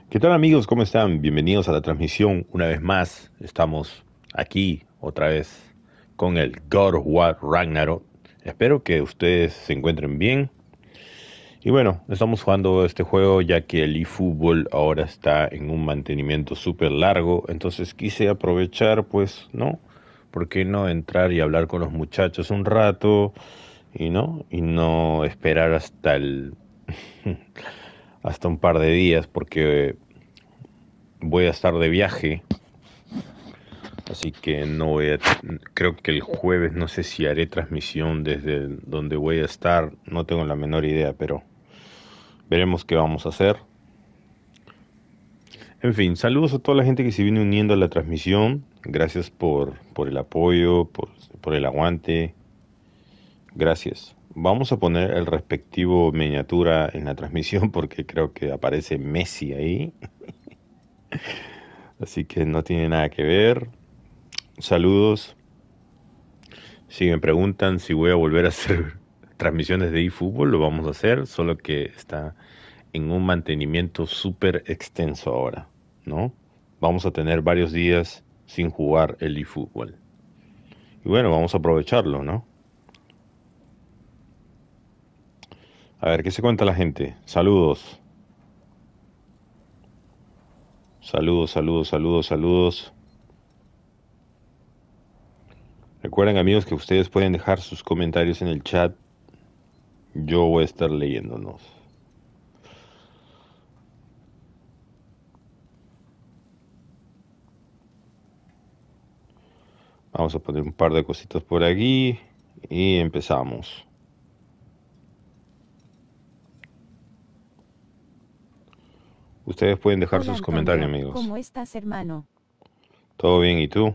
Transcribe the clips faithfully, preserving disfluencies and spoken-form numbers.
¿Qué tal amigos? ¿Cómo están? Bienvenidos a la transmisión. Una vez más, estamos aquí otra vez con el God of War Ragnarok. Espero que ustedes se encuentren bien. Y bueno, estamos jugando este juego ya que el eFootball ahora está en un mantenimiento súper largo. Entonces quise aprovechar, pues, ¿no? ¿Por qué no entrar y hablar con los muchachos un rato? Y no, y no esperar hasta el hasta un par de días porque voy a estar de viaje. Así que no voy a, creo que el jueves no sé si haré transmisión desde donde voy a estar, no tengo la menor idea, pero veremos qué vamos a hacer. En fin, saludos a toda la gente que se viene uniendo a la transmisión, gracias por, por el apoyo, por, por el aguante, gracias. Vamos a poner el respectivo miniatura en la transmisión porque creo que aparece Messi ahí, así que no tiene nada que ver. Saludos. Si me preguntan si voy a volver a hacer transmisiones de eFootball, lo vamos a hacer, solo que está en un mantenimiento súper extenso ahora, ¿no? Vamos a tener varios días sin jugar el eFootball. Y bueno, vamos a aprovecharlo, ¿no? A ver, ¿qué se cuenta la gente? Saludos. Saludos, saludos, saludos, saludos. Recuerden amigos que ustedes pueden dejar sus comentarios en el chat. Yo voy a estar leyéndonos. Vamos a poner un par de cositas por aquí y empezamos. Ustedes pueden dejar Hola sus comentarios, Antonio, amigos. ¿cómo estás, hermano? ¿Todo bien? ¿Y tú?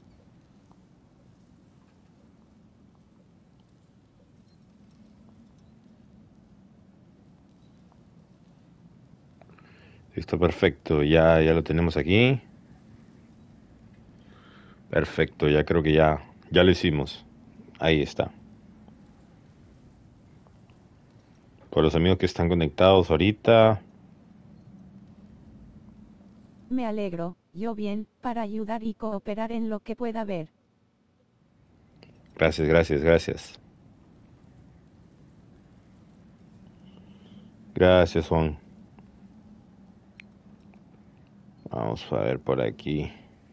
Listo, perfecto. Ya, ya lo tenemos aquí. Perfecto, ya creo que ya, ya lo hicimos. Ahí está. Por los amigos que están conectados ahorita. Me alegro, yo bien, para ayudar y cooperar en lo que pueda ver. Gracias, gracias, gracias. Gracias, Juan. Vamos a ver por aquí.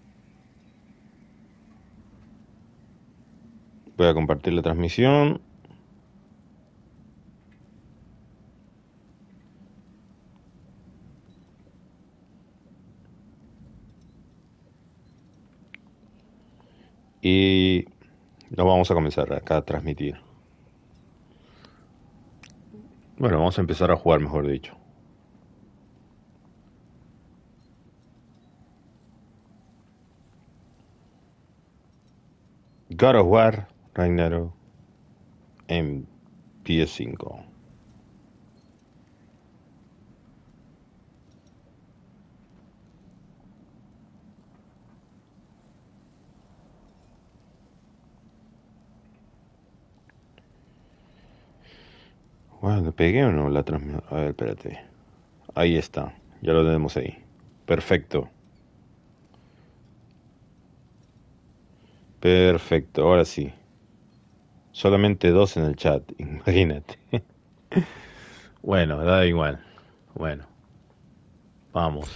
Voy a compartir la transmisión. Y lo vamos a comenzar acá a transmitir. Bueno, vamos a empezar a jugar, mejor dicho. God of War, Ragnarok, en P S cinco. Bueno, ¿le pegué o no la transmisión? A ver, espérate. Ahí está. Ya lo tenemos ahí. Perfecto. Perfecto, ahora sí. Solamente dos en el chat, imagínate. Bueno, da igual. Bueno, vamos.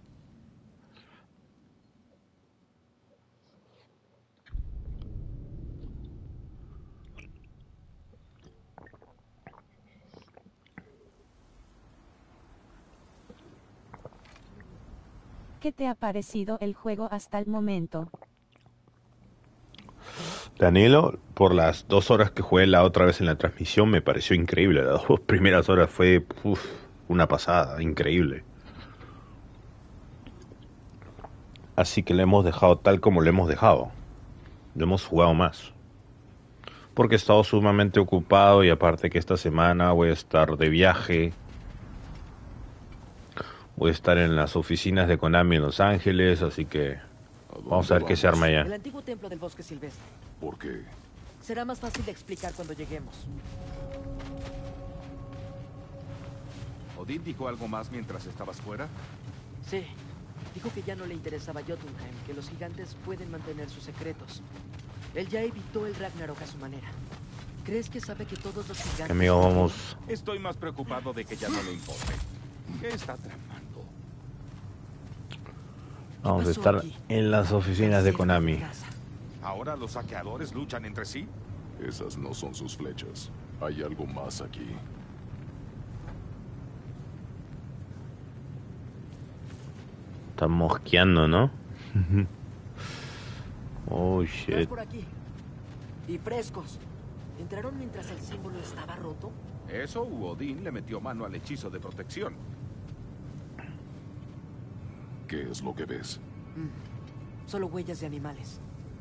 ¿Qué te ha parecido el juego hasta el momento? Danilo, por las dos horas que jugué la otra vez en la transmisión, me pareció increíble. Las dos primeras horas fue uf, una pasada, increíble. Así que le hemos dejado tal como lo hemos dejado. No hemos jugado más. Porque he estado sumamente ocupado y aparte que esta semana voy a estar de viaje. Voy a estar en las oficinas de Konami en Los Ángeles, así que ¿A vamos a dónde ver qué se arma vamos? allá. El antiguo templo del bosque silvestre. ¿Por qué? Será más fácil de explicar cuando lleguemos. ¿Odín dijo algo más mientras estabas fuera? Sí. Dijo que ya no le interesaba Jotunheim, que los gigantes pueden mantener sus secretos. Él ya evitó el Ragnarok a su manera. ¿Crees que sabe que todos los gigantes... Amigo, vamos. Estoy más preocupado de que ya no le importe. ¿Qué está tramando? Vamos a pasó estar aquí? en las oficinas de Cerca Konami. casa. ¿Ahora los saqueadores luchan entre sí? Esas no son sus flechas. Hay algo más aquí. Están mosqueando, ¿no? Oh, Más shit. por aquí. Y frescos. ¿Entraron mientras el símbolo estaba roto? Eso u Odín le metió mano al hechizo de protección. ¿Qué es lo que ves? Mm. Solo huellas de animales.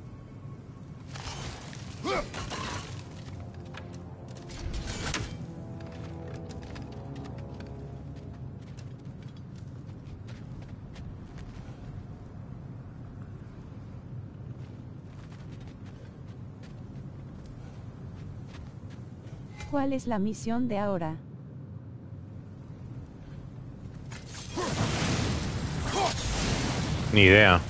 ¿Cuál es la misión de ahora? Ni idea.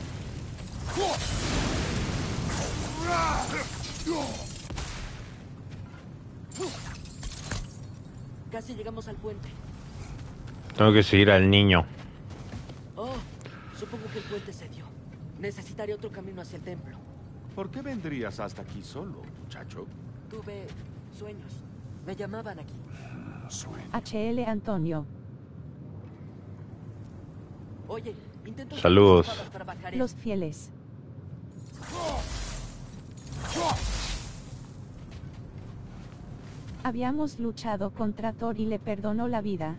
Casi llegamos al puente. Tengo que seguir al niño. Oh, supongo que el puente se dio. Necesitaré otro camino hacia el templo. ¿Por qué vendrías hasta aquí solo, muchacho? Tuve sueños. Me llamaban aquí. Sueño. H L Antonio. Oye, intento... usar Saludos. mis espadas para bajar Los esto. fieles. Habíamos luchado contra Thor y le perdonó la vida.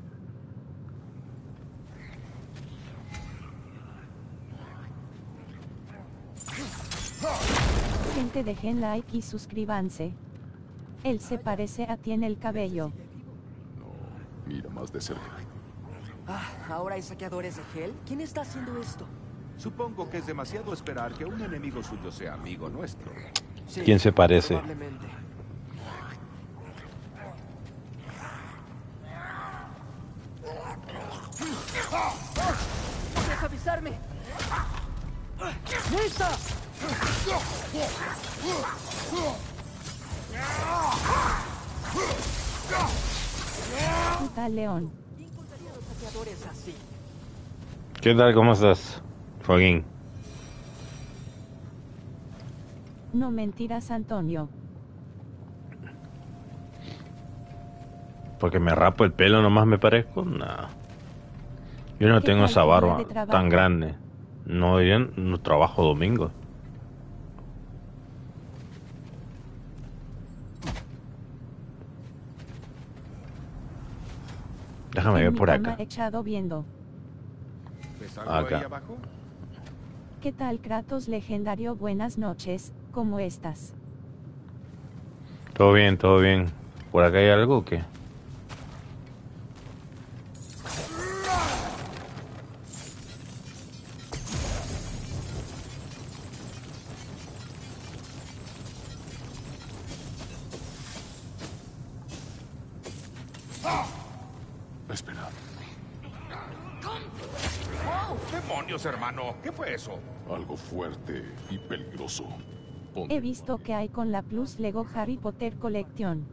Gente, dejen like y suscríbanse. Él se parece a ti en el cabello. No, mira más de cerca. Ah, ¿ahora hay saqueadores de Hell? ¿Quién está haciendo esto? Supongo que es demasiado esperar que un enemigo suyo sea amigo nuestro. Sí, ¿Quién se parece? Probablemente. ¡Puedes avisarme! ¡Lista! Puta león. ¿Quién contaría a los saqueadores así? ¿Qué tal? ¿Cómo estás, Joaquín? No mentiras, Antonio. Porque me rapo el pelo nomás me parezco. Nah. Yo no ¿Qué tengo tal esa tu día barba de trabajo? tan grande. No dirían, no trabajo domingo. Déjame En ver mi por cama acá. echado viendo. ¿Ves algo Acá. ahí abajo? ¿Qué tal, Kratos legendario? Buenas noches, ¿cómo estás? Todo bien, todo bien. ¿Por acá hay algo o qué? Espera. ¡Demonios, hermano! ¿Qué fue eso? Algo fuerte y peligroso. Ponte He visto que hay con la Plus Lego Harry Potter Collection.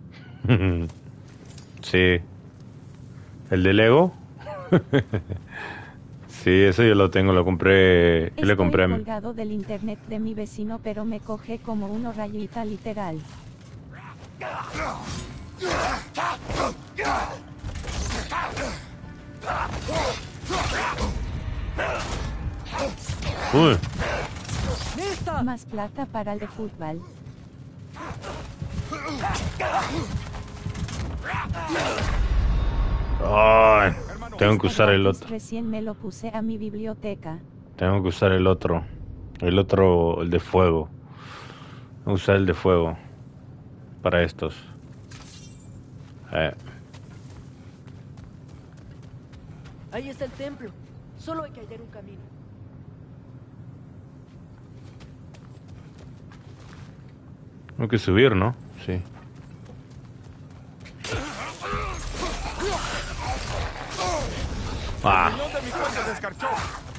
Sí. ¿El de Lego? Sí, eso yo lo tengo, lo compré. Yo le Estoy compré a mi- colgado del internet de mi vecino, pero me coge como uno rayita literal. Uy, ¡Lista! Más plata para el de fútbol. ay, tengo que Está usar el gratis, otro. Recién me lo puse a mi biblioteca. Tengo que usar el otro. El otro, el de fuego. Tengo que usar el de fuego. Para estos. Eh, Ahí está el templo. Solo hay que hallar un camino. tengo que subir, ¿no? Sí. Ah. El cañón de mi coche se escarchó.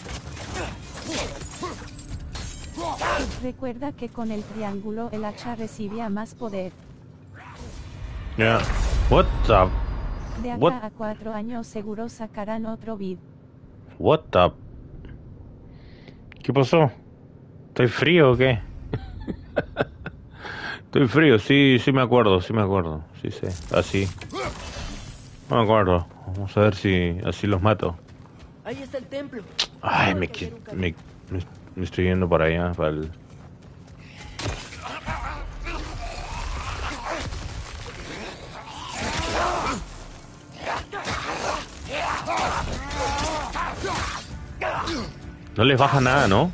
Recuerda que con el triángulo el hacha recibía más poder. Yeah. What the... De acá What? a cuatro años seguro sacarán otro vid. What the... ¿Qué pasó? ¿Estoy frío o qué? Estoy frío, sí, sí me acuerdo, sí me acuerdo. Sí sé, así. No me acuerdo. Vamos a ver si así los mato. Ahí está el templo. Ay, Acaba me, de caer qui- un cañón. me, me, me estoy yendo para allá, para el... No les baja nada, ¿no?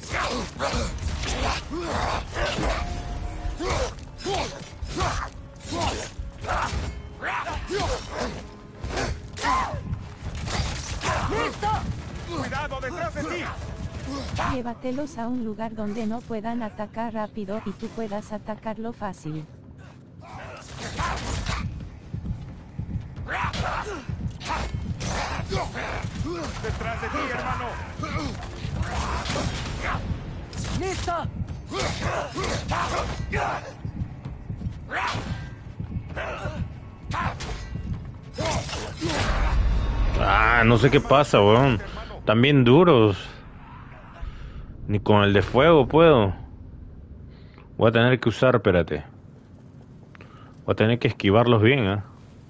¡Cuidado detrás de ti! Llévatelos a un lugar donde no puedan atacar rápido y tú puedas atacarlo fácil. ¡Detrás de ti, hermano! ¡Listo! Ah, no sé qué pasa, weón. Están bien duros. Ni con el de fuego puedo. Voy a tener que usar, espérate. Voy a tener que esquivarlos bien, ¿eh?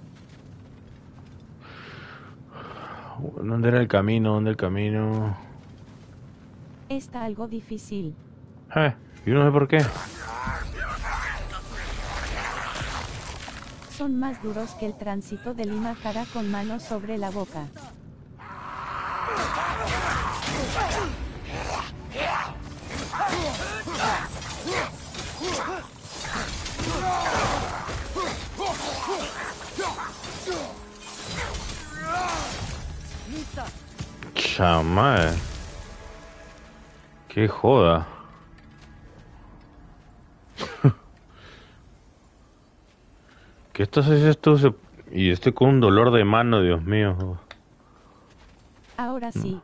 ¿Dónde era el camino? ¿Dónde el camino? Está algo difícil. Eh, yo no sé por qué. Son más duros que el tránsito de Lima cara con mano sobre la boca. ¡Lista! Chamay. Qué joda. ¿Qué estás haciendo esto? Se- Y estoy con un dolor de mano, Dios mío. Ahora sí,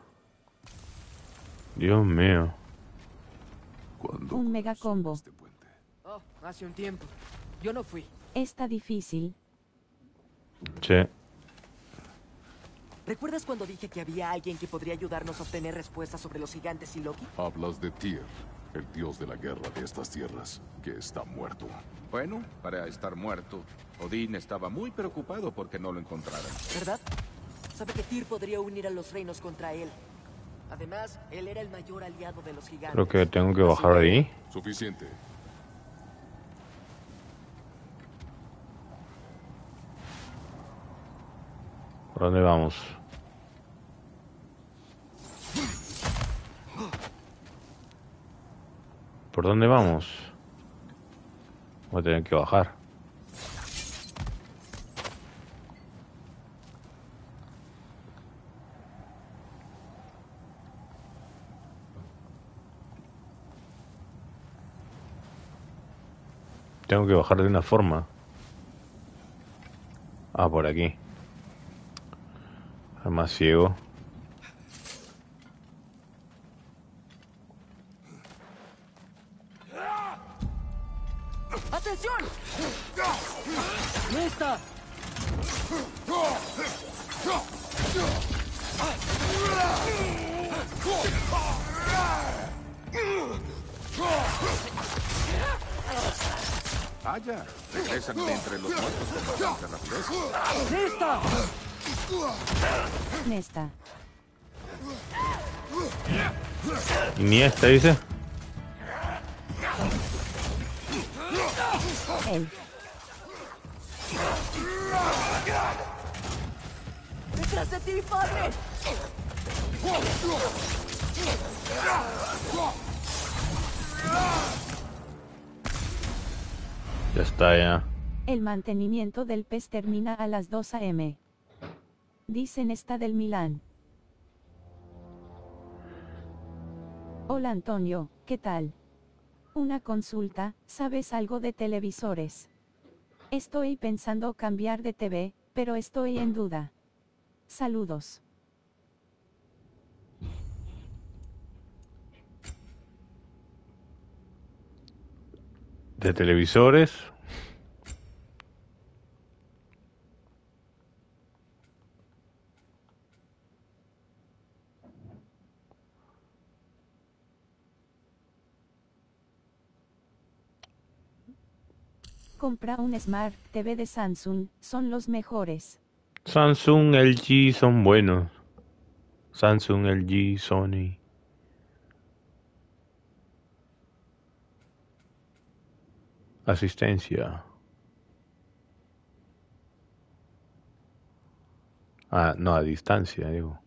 Dios mío. ¿Cuándo un mega combo. este puente? Oh, hace un tiempo. Yo no fui. Está difícil. Che. ¿Recuerdas cuando dije que había alguien que podría ayudarnos a obtener respuestas sobre los gigantes y Loki? Hablas de Tyr, el dios de la guerra de estas tierras, que está muerto. Bueno, para estar muerto, Odín estaba muy preocupado porque no lo encontraran. ¿Verdad? Sabe que Tyr podría unir a los reinos contra él. Además, él era el mayor aliado de los gigantes. Creo que tengo que bajar de ahí. Suficiente. ¿Por dónde vamos? ¿Por dónde vamos? Voy a tener que bajar. Tengo que bajar de una forma. Ah, por aquí. Más ciego. ¡Atención! ¡Lista! Vaya, regresan de entre los muertos con bastante rapidez. ¡Lista! Nesta. ¿Y ni esta dice? Él. ¡Detrás de ti, padre! Ya está, ya. El mantenimiento del pez termina a las dos a eme Dicen esta del Milán. Hola Antonio, ¿qué tal? Una consulta, ¿sabes algo de televisores? Estoy pensando cambiar de te ve, pero estoy en duda. Saludos. de televisores. Compra un Smart T V de Samsung, son los mejores. Samsung, L G son buenos. Samsung, L G, Sony. Asistencia. Ah, no, a distancia, digo.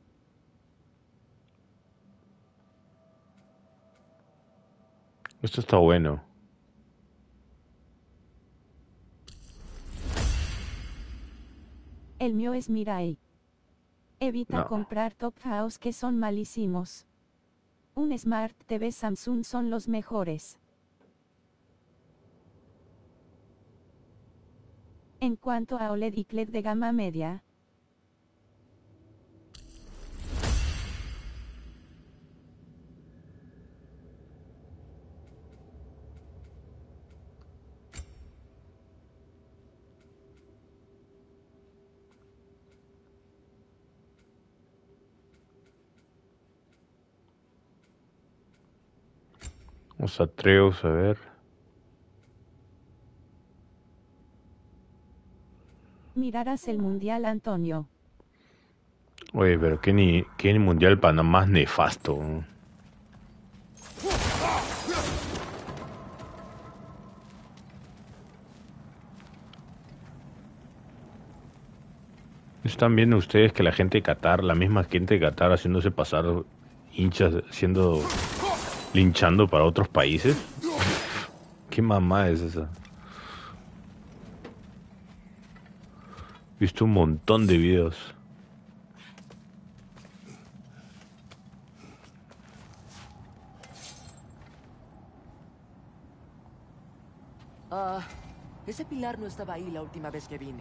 Esto está bueno. El mío es Mirai. Evita No. comprar Top House que son malísimos. Un Smart T V Samsung son los mejores. En cuanto a O L E D y C L E D de gama media, Los Atreus, a ver. mirarás el Mundial, Antonio. Oye, pero qué ni qué ni mundial para nada más nefasto. ¿Están viendo ustedes que la gente de Qatar, la misma gente de Qatar haciéndose pasar hinchas, siendo linchando para otros países? ¿Qué mamá es esa? He visto un montón de videos. Ah, ese pilar no estaba ahí la última vez que vine.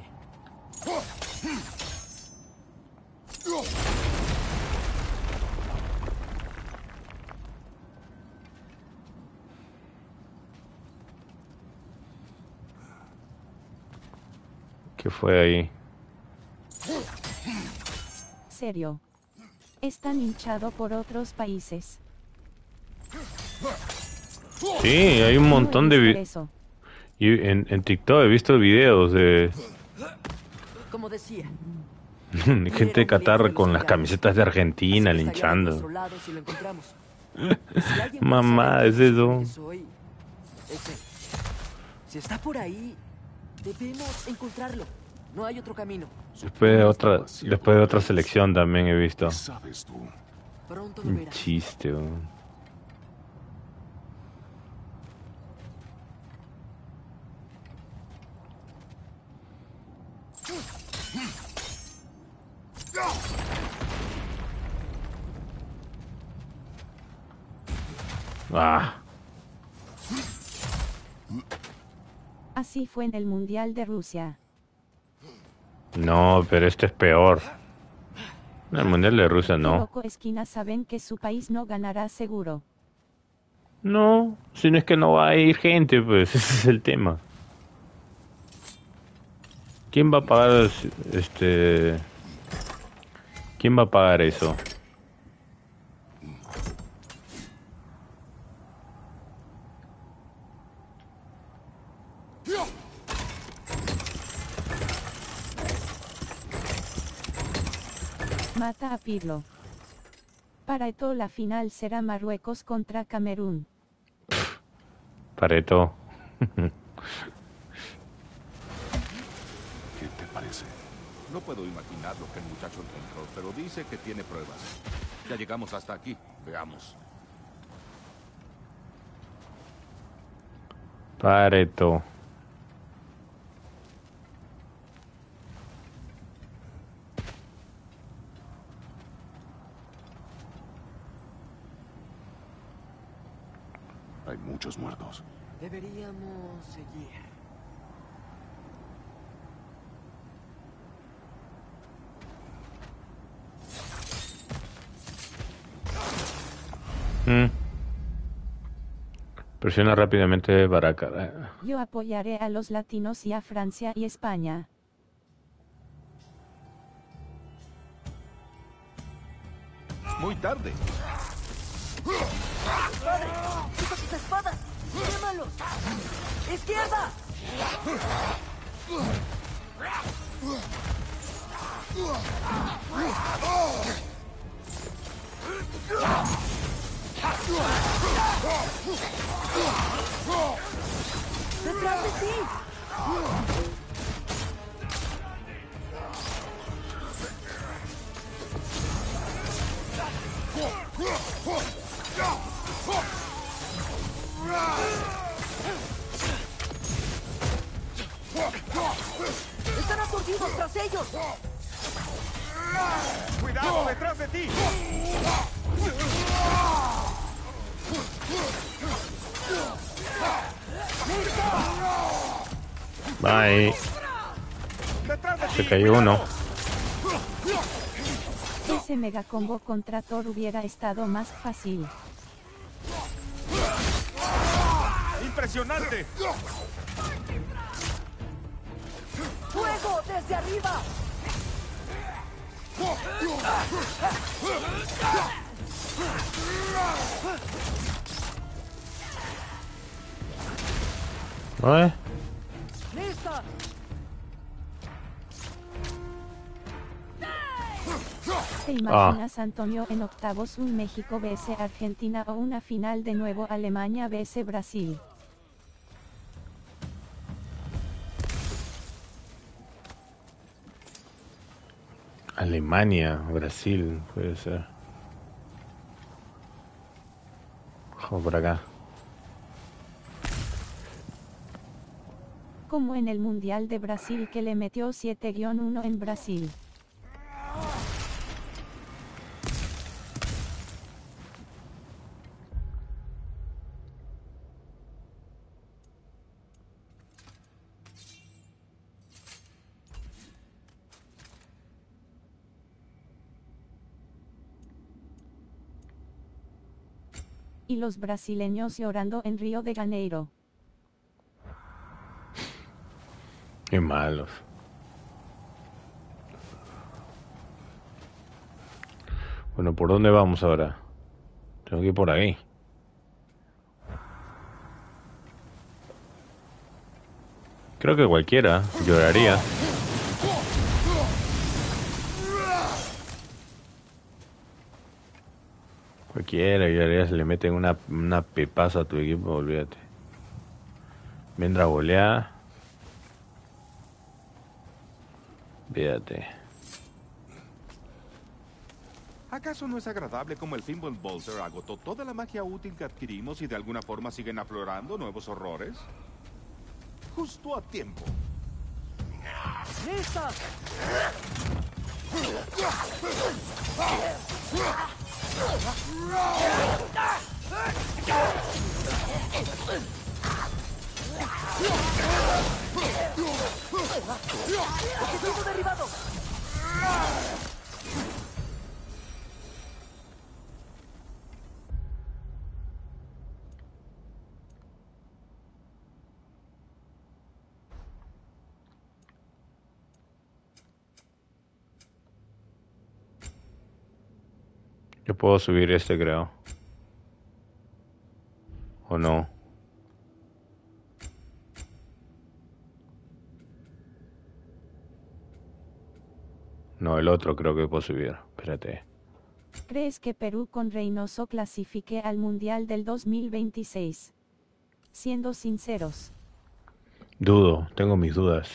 ¿Qué fue ahí? Serio. Están hinchado por otros países. Sí, hay un No he montón de visto videos. eso. Y en, en TikTok he visto videos de Como decía, gente de Qatar con las camisetas de Argentina así que estaría de nuestro linchando. lado si lo encontramos. Si alguien puede Mamá, saber es quién eso. que soy, es él. Si está por ahí, debemos encontrarlo. No hay otro camino. Después de otra, después de otra selección también he visto. ¿Qué sabes tú? Pronto lo Un verás. chiste, weón. Ah, Así fue en el Mundial de Rusia. no, pero este es peor. En el Mundial de Rusia Qué no. loco esquina saben que su país no ganará seguro. No, si no es que no va a ir gente, pues ese es el tema. ¿Quién va a pagar este? ¿Quién va a pagar eso? Mata a Pirlo. Para Eto'o la final será Marruecos contra Camerún. Pareto. ¿Qué te parece? No puedo imaginar lo que el muchacho encontró, pero dice que tiene pruebas. Ya llegamos hasta aquí. Veamos. Pareto. Hay muchos muertos. Deberíamos seguir. Mm. Presiona rápidamente para acá. Yo apoyaré a los latinos y a Francia y España. Muy tarde. ¡Padre! ¡Quita sus espadas! ¡Quémalos! ¡Izquierda! ¡Detrás de ti! ¡Están aturdidos tras ellos! ¡Cuidado detrás de ti! Bye. ¡Detrás de ti! Se cayó uno. Ese mega combo contra Thor hubiera estado más fácil. ¡Impresionante! ¡Fuego desde arriba! ¿Eh? ¡Lista! ¿Te imaginas, Antonio, en octavos un México vs Argentina o una final de nuevo Alemania vs Brasil? Alemania, Brasil, puede ser. Vamos por acá. Como en el Mundial de Brasil que le metió siete a uno en Brasil. Y los brasileños llorando en Río de Janeiro. Qué malos. Bueno, ¿por dónde vamos ahora? Tengo que ir por ahí. Creo que cualquiera lloraría. Cualquiera lloraría, se le meten una, una pepaza a tu equipo, olvídate. Vendrá goleada. Fíjate. ¿Acaso no es agradable como el Thimble Bolter agotó toda la magia útil que adquirimos y de alguna forma siguen aflorando nuevos horrores? Justo a tiempo. ¡Lista! ¡Objetivo derribado! Yo puedo subir este, creo. ¿O no? No, el otro creo que puedo subir. Espérate. ¿Crees que Perú con Reynoso clasifique al Mundial del dos mil veintiséis? Siendo sinceros. Dudo, tengo mis dudas.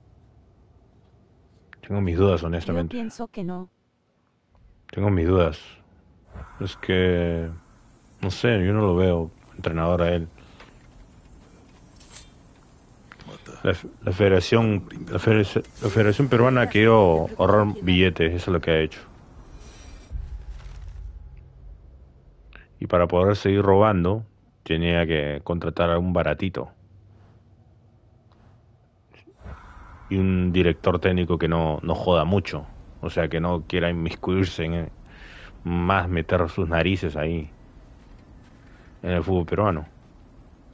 Tengo mis dudas, honestamente. Yo pienso que no. Tengo mis dudas. Es que... No sé, yo no lo veo entrenador a él. La, la federación la federación, la federación peruana ha querido ahorrar billetes, eso es lo que ha hecho. Y para poder seguir robando, tenía que contratar a un baratito. Y un director técnico que no, no joda mucho. O sea, que no quiera inmiscuirse en... Más meter sus narices ahí. En el fútbol peruano.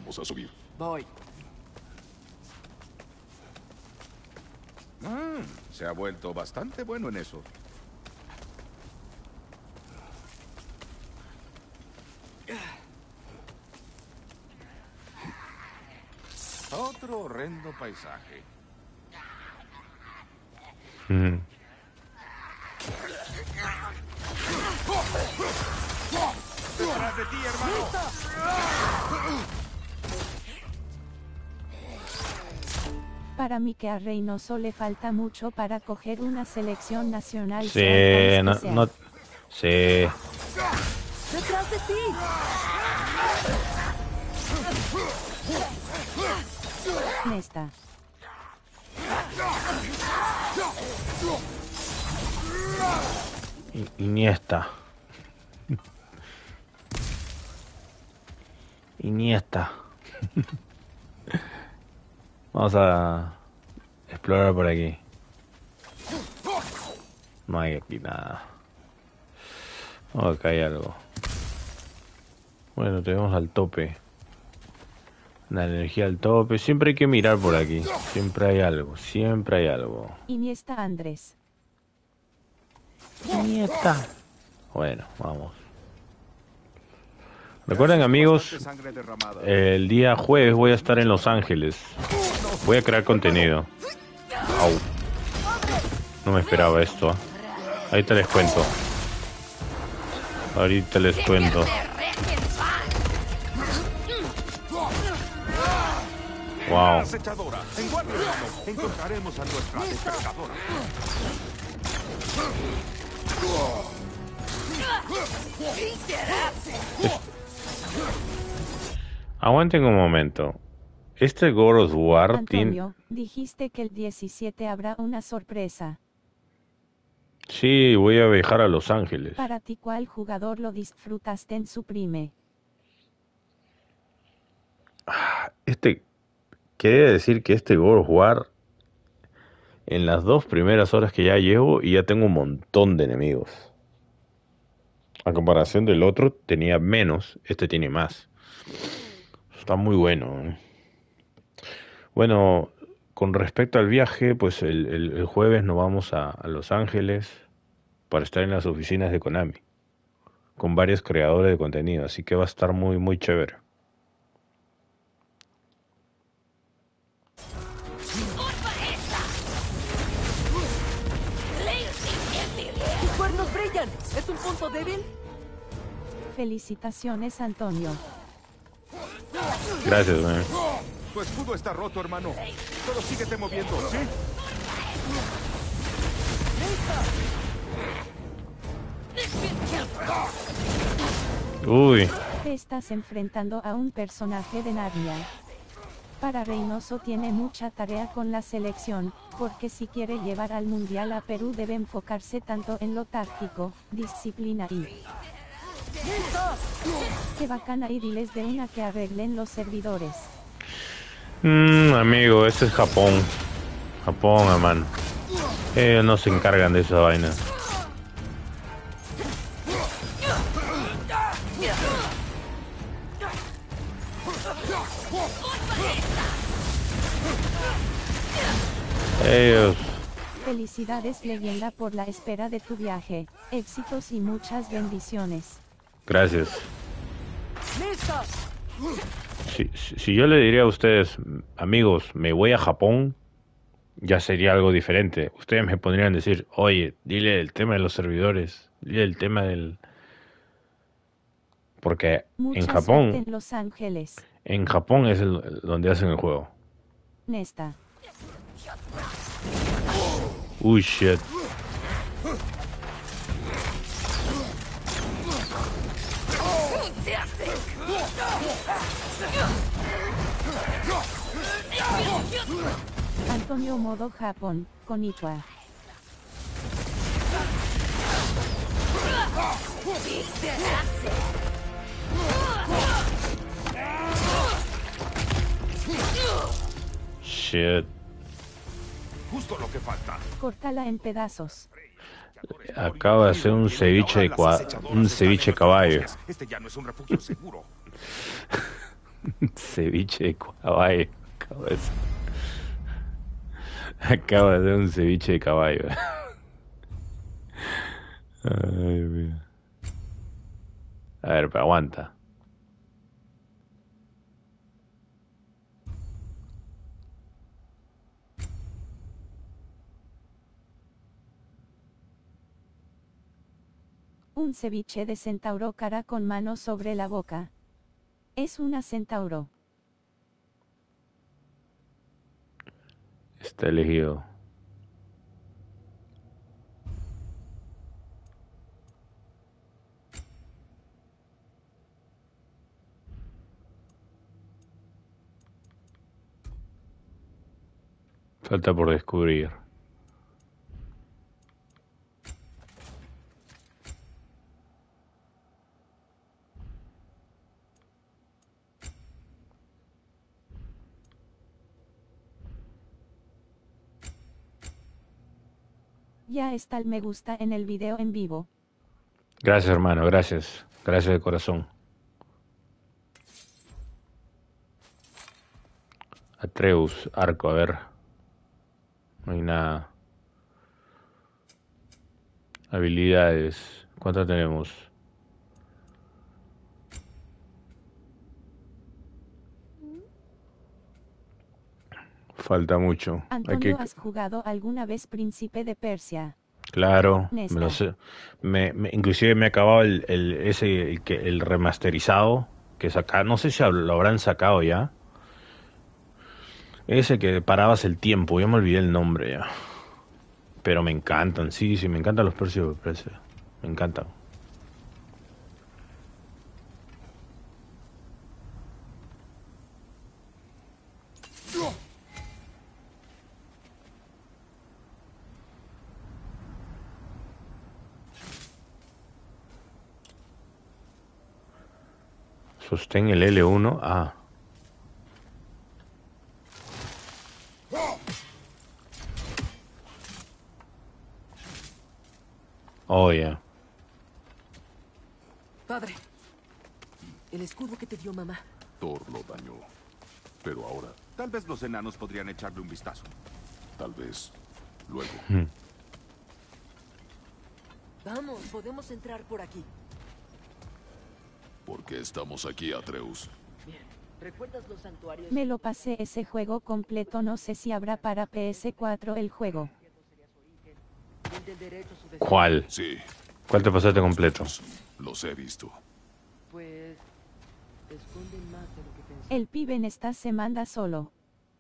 Vamos a subir. Voy. Ah, se ha vuelto bastante bueno en eso. Otro horrendo paisaje. Mm. ¡Detrás de ti, hermano! Para mí que a Reynoso le falta mucho para coger una selección nacional. Sí, sea el no, país que sea. no, sí. ¡Detrás de ti! Nesta. I- Iniesta. Iniesta. Vamos a explorar por aquí. No hay aquí nada. Oh, acá hay algo. Bueno, tenemos al tope. La energía al tope. Siempre hay que mirar por aquí. Siempre hay algo. Siempre hay algo. Iniesta Andrés. Iniesta. Bueno, vamos. Recuerden, amigos, Bastante sangre derramada. el día jueves voy a estar en Los Ángeles. Voy a crear contenido. Au. No me esperaba esto. ¿eh? Ahorita les cuento. Ahorita les cuento. Wow. Acechadora. En guardia, hermano. Encontraremos a nuestra depredadora. Aguanten un momento. Este God of War tiene... Antonio, dijiste que el diecisiete habrá una sorpresa. Sí, voy a viajar a Los Ángeles. Para ti, ¿cuál jugador lo disfrutaste en su prime? Este... Quería decir que este God of War... En las dos primeras horas que ya llevo y ya tengo un montón de enemigos. A comparación del otro tenía menos, este tiene más. Está muy bueno. ¿eh? Bueno, con respecto al viaje, pues el, el- el jueves nos vamos a, a Los Ángeles para estar en las oficinas de Konami, con varios creadores de contenido, así que va a estar muy, muy chévere. ¡Tus cuernos brillan! ¿Es un punto débil? Felicitaciones, Antonio. Gracias, man. Tu escudo está roto, hermano. Solo síguete moviendo, ¿sí? Uy, Te estás enfrentando a un personaje de Narnia. Para Reynoso tiene mucha tarea con la selección, porque si quiere llevar al Mundial a Perú debe enfocarse tanto en lo táctico, disciplina y... Qué bacana, y diles de una que arreglen los servidores. mm, amigo, ese es Japón. Japón, man. Ellos no se encargan de esa vaina. Ellos... Felicidades, leyenda, por la espera de tu viaje. Éxitos y muchas bendiciones. Gracias. ¡Listos! Si, si, si yo le diría a ustedes, amigos, me voy a Japón, ya sería algo diferente. Ustedes me podrían decir, oye, dile el tema de los servidores, dile el tema del... Porque Mucha en suerte Japón, en Los Ángeles. en Japón es el, el- donde hacen el juego. Nesta. Uy, shit. Antonio modo Japón, Konnichiwa. Shit. Justo lo que falta. Córtala en pedazos. Acaba de hacer un ceviche de cua- un ceviche de caballo. Este ya no es un refugio seguro. Ceviche de caballo. Acabo de hacer, acabo de hacer un ceviche de caballo. Ay, Dios mío. A ver, pero aguanta. Un ceviche de centauro cara con mano sobre la boca. Es una centauro. Está elegido. Falta por descubrir. Ya está el me gusta en el video en vivo. Gracias, hermano, gracias. Gracias de corazón. Atreus, arco, a ver. No hay nada. Habilidades. ¿Cuántas tenemos? Falta mucho. Hay Antonio, que... ¿has jugado alguna vez Príncipe de Persia? Claro, Nesta. me lo sé. Me, me- inclusive me he acabado el, el, ese, el, que, el remasterizado que saca, no sé si lo habrán sacado ya. Ese que parabas el tiempo, ya me olvidé el nombre ya. Pero me encantan, sí, sí, me encantan los precios de precio. Me encantan. Sostén el L uno. Ah. Oh, ya. Padre, el escudo que te dio mamá. Thor lo dañó. Pero ahora, Tal vez los enanos podrían echarle un vistazo. tal vez, luego. Vamos, podemos entrar por aquí. ¿Por qué estamos aquí, Atreus? Bien, ¿recuerdas los santuarios? Me lo pasé ese juego completo, no sé si habrá para P S cuatro el juego. Y el del derecho a su destino. ¿Cuál? Sí, ¿Cuál te pasaste completo? los he visto. Pues esconden más de lo que pensé. El pibe en esta se manda solo.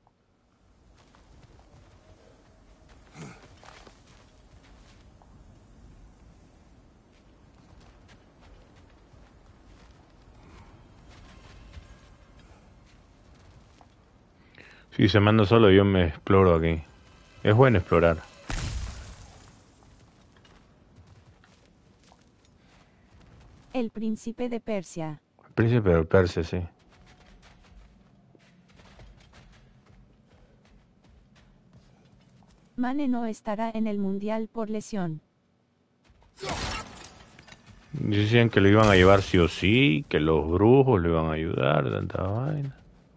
Si se manda solo, yo me exploro aquí. Es bueno explorar. El Príncipe de Persia. Príncipe del Persia, sí. Mane no estará en el mundial por lesión. Decían que lo iban a llevar sí o sí, que los brujos le iban a ayudar, tanta vaina.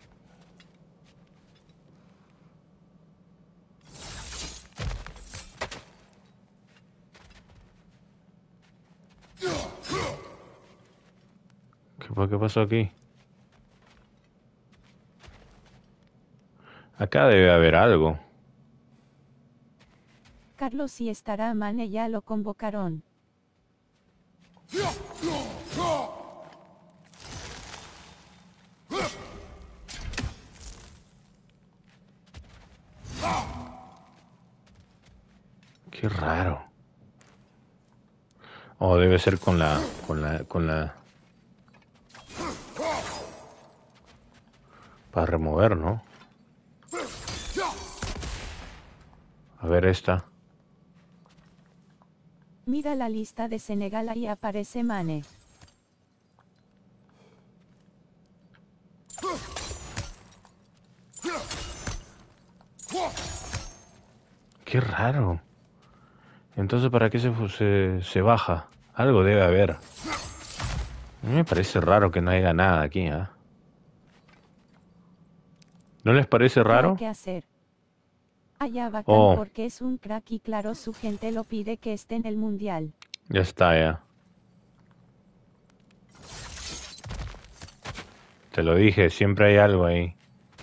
¿Qué, pa- qué pasó aquí? Acá debe haber algo. Carlos sí estará, Mane ya lo convocaron. Qué raro. O debe ser con la, con la, con la... Para remover, ¿no? A ver esta. Mira la lista de Senegal y aparece Mane. Qué raro. Entonces, ¿para qué se, fu- se, se baja? Algo debe haber. A mí me parece raro que no haya nada aquí, ¿ah? ¿No les parece raro? ¿Qué hacer? Allá bacán Oh. porque es un crack y claro su gente lo pide que esté en el mundial. Ya está, ya. Te lo dije, siempre hay algo ahí.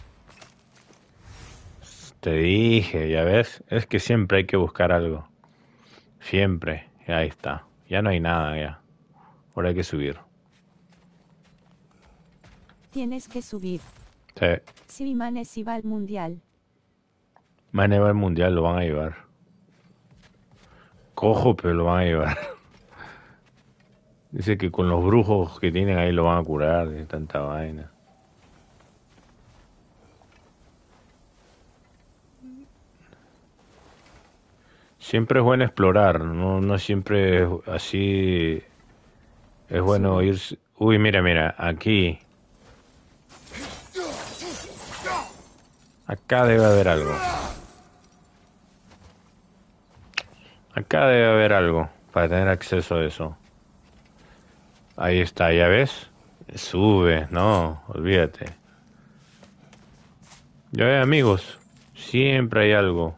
Te dije, ya ves. Es que siempre hay que buscar algo. Siempre. Ahí está. Ya no hay nada, ya. Ahora hay que subir. Tienes que subir. Sí. Si Manes iba al mundial. Mane va al mundial, lo van a llevar. Cojo, pero lo van a llevar. Dice que con los brujos que tienen ahí lo van a curar de tanta vaina. Siempre es bueno explorar, no, no siempre es así. Es bueno ir. Uy, mira, mira, aquí. Acá debe haber algo. Acá debe haber algo para tener acceso a eso. Ahí está, ¿ya ves? Sube, no, olvídate. Ya ves, amigos, siempre hay algo.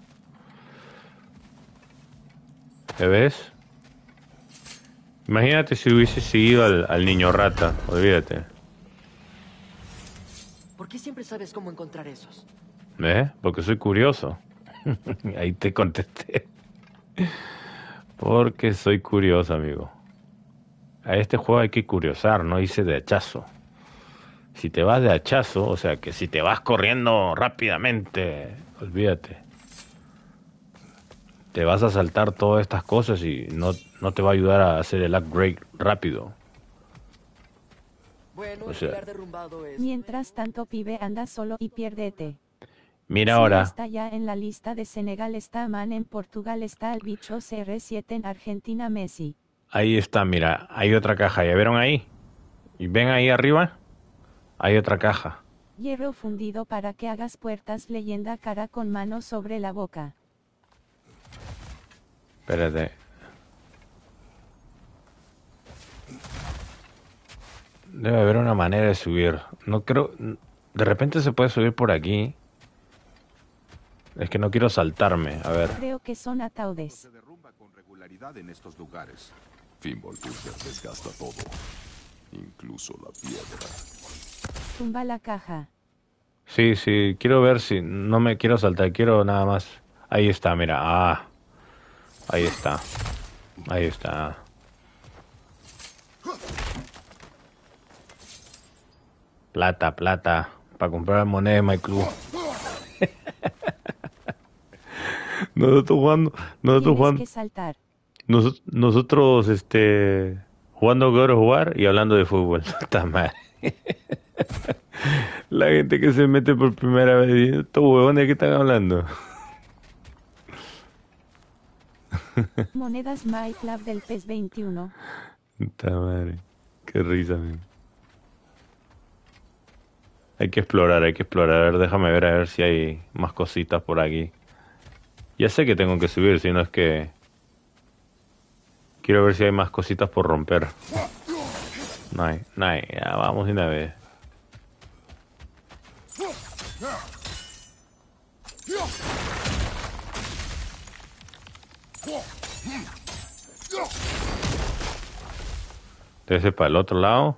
¿Ya ves? Imagínate si hubiese seguido al, al niño rata, olvídate. ¿Por qué siempre sabes cómo encontrar esos? ¿Ves? Porque soy curioso. Ahí te contesté. Porque soy curioso, amigo. A este juego hay que curiosar, no hice de hachazo. Si te vas de hachazo, o sea que si te vas corriendo rápidamente, olvídate. Te vas a saltar todas estas cosas y no, no te va a ayudar a hacer el upgrade rápido. Bueno, O el sea, pilar derrumbado es... Mientras tanto pibe anda solo y piérdete. mira Sí, ahora. está ya en la lista de Senegal, está Man en Portugal, está el bicho C R siete en Argentina, Messi. Ahí está, mira, hay otra caja, ¿ya vieron ahí? ¿Y ven ahí arriba? Hay otra caja. Hierro fundido para que hagas puertas, leyenda cara con mano sobre la boca. Espérate. Debe haber una manera de subir. No creo... De repente se puede subir por aquí. Es que no quiero saltarme, a ver. Creo que son ataúdes. Se derrumba con regularidad en estos lugares. Finball Booster desgasta todo, incluso la piedra. Tumba la caja. Sí, sí, quiero ver si... No me quiero saltar, quiero nada más... Ahí está, mira. Ah. Ahí está. Ahí está. Plata, plata. Para comprar moneda de My Club. Nosotros jugando... Nosotros Tienes jugando... que saltar. Nos- nosotros, este... Jugando God of War y hablando de fútbol. Está mal. La gente que se mete por primera vez. Estos huevones que están hablando. Monedas MyClub del P E S veintiuno. Puta madre. Qué risa, man. Hay que explorar, hay que explorar. A ver, déjame ver a ver si hay más cositas por aquí. Ya sé que tengo que subir, si no es que... Quiero ver si hay más cositas por romper. No hay, no hay. Ya vamos de una vez. Debe ser para el otro lado.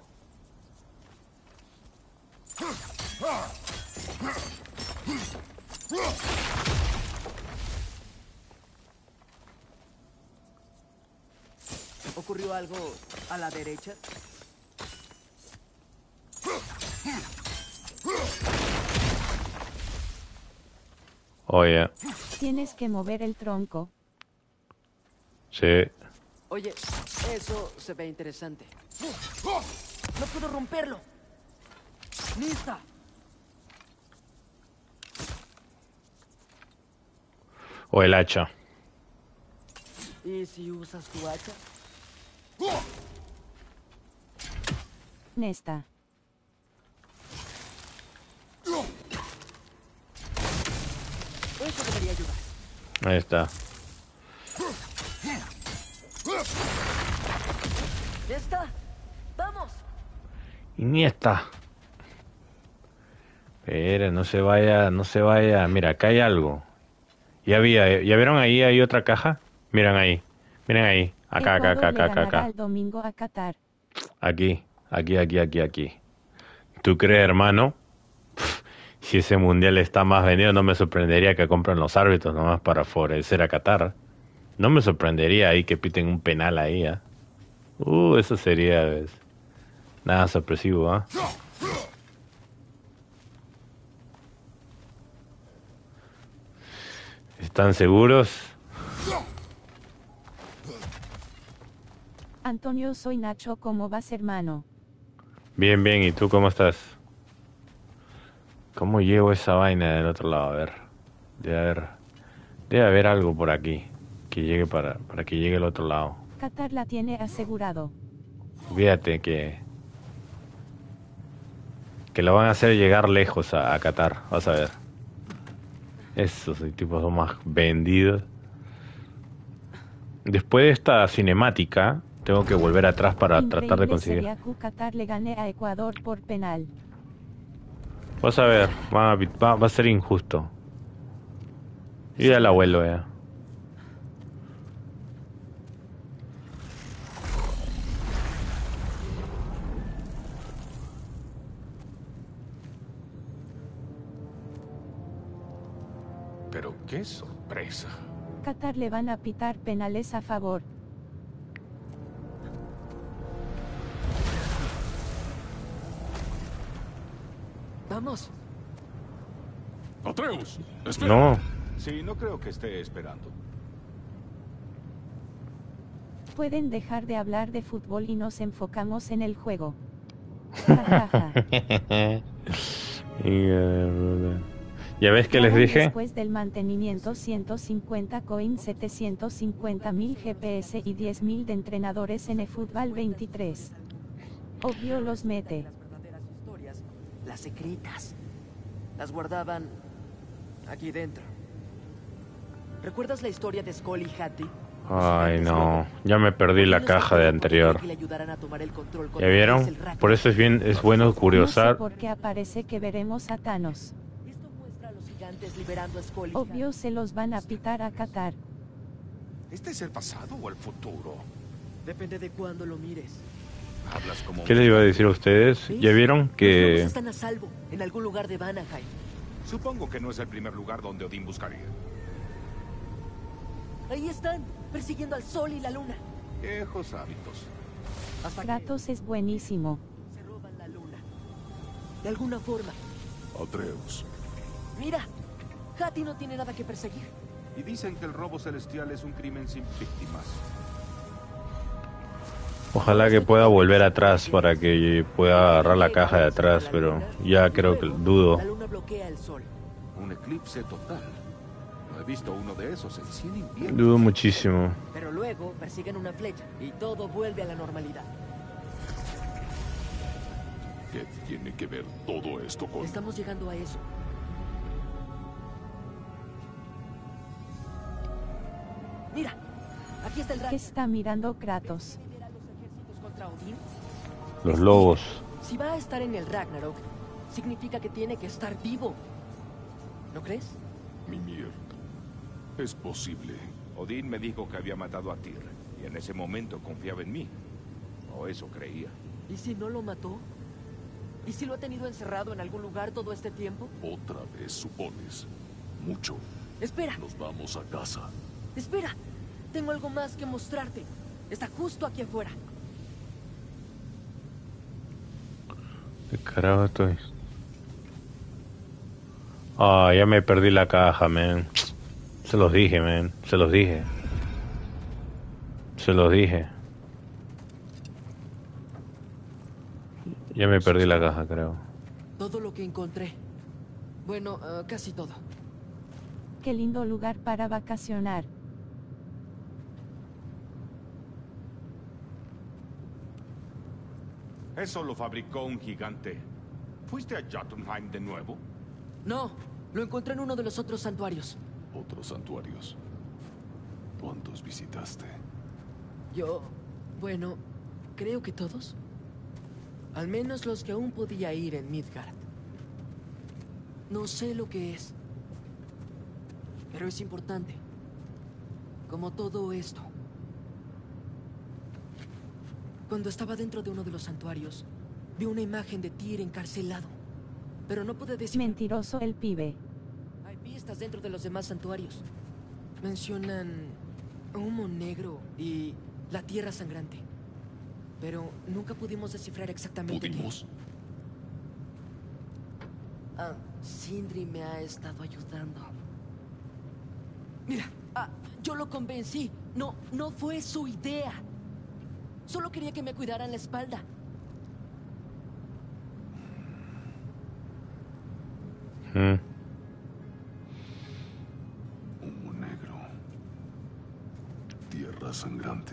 ¿Ocurrió algo a la derecha? Oye, Tienes que mover el tronco. sí. Oye, eso se ve interesante. ¡No puedo romperlo! ¡Lista! O el hacha. ¿Y si usas tu hacha? Nesta. Eso debería ayudar. Ahí está. ¿Ya está? ¡Vamos! Iniesta. Espera, no se vaya, no se vaya. Mira, acá hay algo. Ya había, ¿ya vieron ahí? Hay otra caja. Miren ahí, miren ahí. Acá, acá, acá, Ecuador le acá, acá, ganará acá. el domingo a Qatar. Aquí, aquí, aquí, aquí, aquí. ¿Tú crees, hermano? Si ese mundial está más vendido, no me sorprendería que compren los árbitros nomás para favorecer a Qatar. No me sorprendería ahí que piten un penal ahí, ¿ah? Uh, eso sería, ¿ves? Nada sorpresivo, ¿ah? ¿Están seguros? Antonio, soy Nacho, ¿cómo vas, hermano? Bien, bien, ¿y tú cómo estás? ¿Cómo llevo esa vaina del otro lado? A ver, debe haber, debe haber algo por aquí que llegue para, para que llegue al otro lado. Qatar la tiene asegurado. Fíjate que que lo van a hacer llegar lejos a, a Qatar, vas a ver. Esos tipos son más vendidos. Después de esta cinemática, tengo que volver atrás para tratar de Increíble conseguir. sería que Qatar le gane a Ecuador por penal. Vas a ver, va a, va, va a ser injusto. Y al abuelo, ya. Pero qué sorpresa. Qatar le van a pitar penales a favor. Vamos. Atreus, espera. No, Sí, no creo que esté esperando. Pueden dejar de hablar de fútbol y nos enfocamos en el juego. Ja, ja, ja. Y, eh, ¿ya ves que les Claro, dije? Después del mantenimiento ciento cincuenta coins, setecientos cincuenta mil G P S y diez mil de entrenadores en eFootball veintitrés. Obvio los mete. Las verdaderas historias, las secretas, las guardaban aquí dentro. ¿Recuerdas la historia de Skull y Hattie? Ay, no, ya me perdí la caja de anterior. ¿Ya vieron? Por eso es bien, es bueno No sé curiosar. por qué aparece que veremos a Thanos. Esto muestra a los gigantes liberando a Skull y Obvio se los van a pitar a Qatar. ¿Este es el pasado o el futuro? Hattie. Depende de cuándo lo mires. Hablas como... ¿Qué les iba a decir a ustedes? ¿Ves? ¿Ya vieron Los lobos que están a salvo en algún lugar de Vanaheim. Supongo que no es el primer lugar donde Odín buscaría. Ahí están, persiguiendo al sol y la luna. Viejos hábitos. Hasta Kratos es buenísimo. que se roban la luna. De alguna forma. Atreus. Mira, Hattie no tiene nada que perseguir. Y dicen que el robo celestial es un crimen sin víctimas. ojalá que pueda volver atrás para que pueda agarrar la caja de atrás, pero ya creo que dudo. La luna bloquea el sol. Un eclipse total. No he visto uno de esos en cien inviernos. Dudo muchísimo. Pero luego persiguen una flecha y todo vuelve a la normalidad. ¿Qué tiene que ver todo esto con...? Estamos llegando a eso. Mira, aquí está el ¿Qué rayo. está mirando Kratos? ¿Lidera los ejércitos contra Odín? Los lobos. Si va a estar en el Ragnarok, significa que tiene que estar vivo. ¿No crees? Mimir. Es posible. Odín me dijo que había matado a Tyr. Y en ese momento confiaba en mí. O eso creía. ¿Y si no lo mató? ¿Y si lo ha tenido encerrado en algún lugar todo este tiempo? Otra vez supones. Mucho. Espera, Nos vamos a casa. espera. Tengo algo más que mostrarte. Está justo aquí afuera. ¿Qué carajo estoy? Ah, ya me perdí la caja, man. Se los dije, man. Se los dije. Se los dije. Ya me perdí la caja, creo. Todo lo que encontré. Bueno, ah, casi todo. Qué lindo lugar para vacacionar. Eso lo fabricó un gigante. ¿Fuiste a Jotunheim de nuevo? No, lo encontré en uno de los otros santuarios. Otros santuarios. ¿Cuántos visitaste? Yo, bueno, creo que todos. Al menos los que aún podía ir en Midgard. No sé lo que es. Pero es importante. Como todo esto. Cuando estaba dentro de uno de los santuarios, vi una imagen de Tyr encarcelado. Pero no pude decir... Mentiroso el pibe. Hay pistas dentro de los demás santuarios. Mencionan humo negro y la tierra sangrante. Pero nunca pudimos descifrar exactamente ¿Pudimos? qué. Ah, Sindri me ha estado ayudando. Mira, ah, yo lo convencí. No, no fue su idea. Solo quería que me cuidaran la espalda. Mm. Humo negro. Tierra sangrante.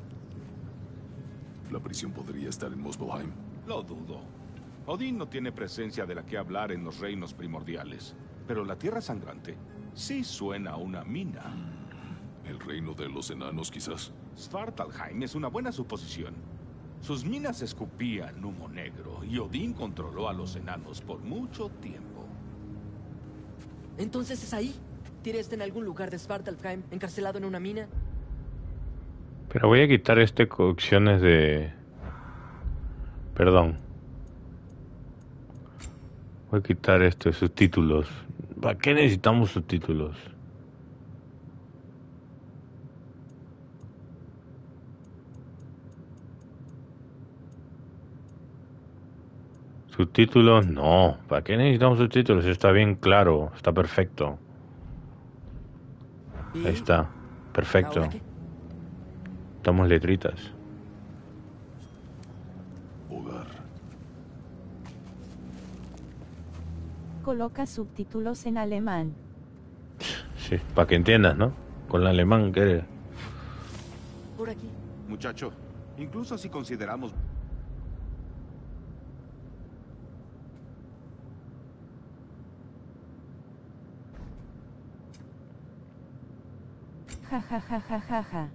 ¿La prisión podría estar en Muspelheim? Lo dudo. Odín no tiene presencia de la que hablar en los reinos primordiales. Pero la Tierra Sangrante sí suena a una mina. ¿El reino de los enanos, quizás? Svartalheim es una buena suposición. Sus minas escupían humo negro y Odín controló a los enanos por mucho tiempo. Entonces es ahí. Tyr está en algún lugar de Svartalfheim, encarcelado en una mina. Pero voy a quitar este opciones de... Perdón. Voy a quitar este subtítulos. ¿Para qué necesitamos subtítulos? Subtítulos, no. ¿Para qué necesitamos subtítulos? Está bien claro, está perfecto. ¿Y Ahí está, perfecto. ahora qué? Estamos letritas. Hogar. Coloca subtítulos en alemán. Sí, para que entiendas, ¿no? Con el alemán que eres. Por aquí. Muchacho, incluso si consideramos... Ja ja ja ja ja ja.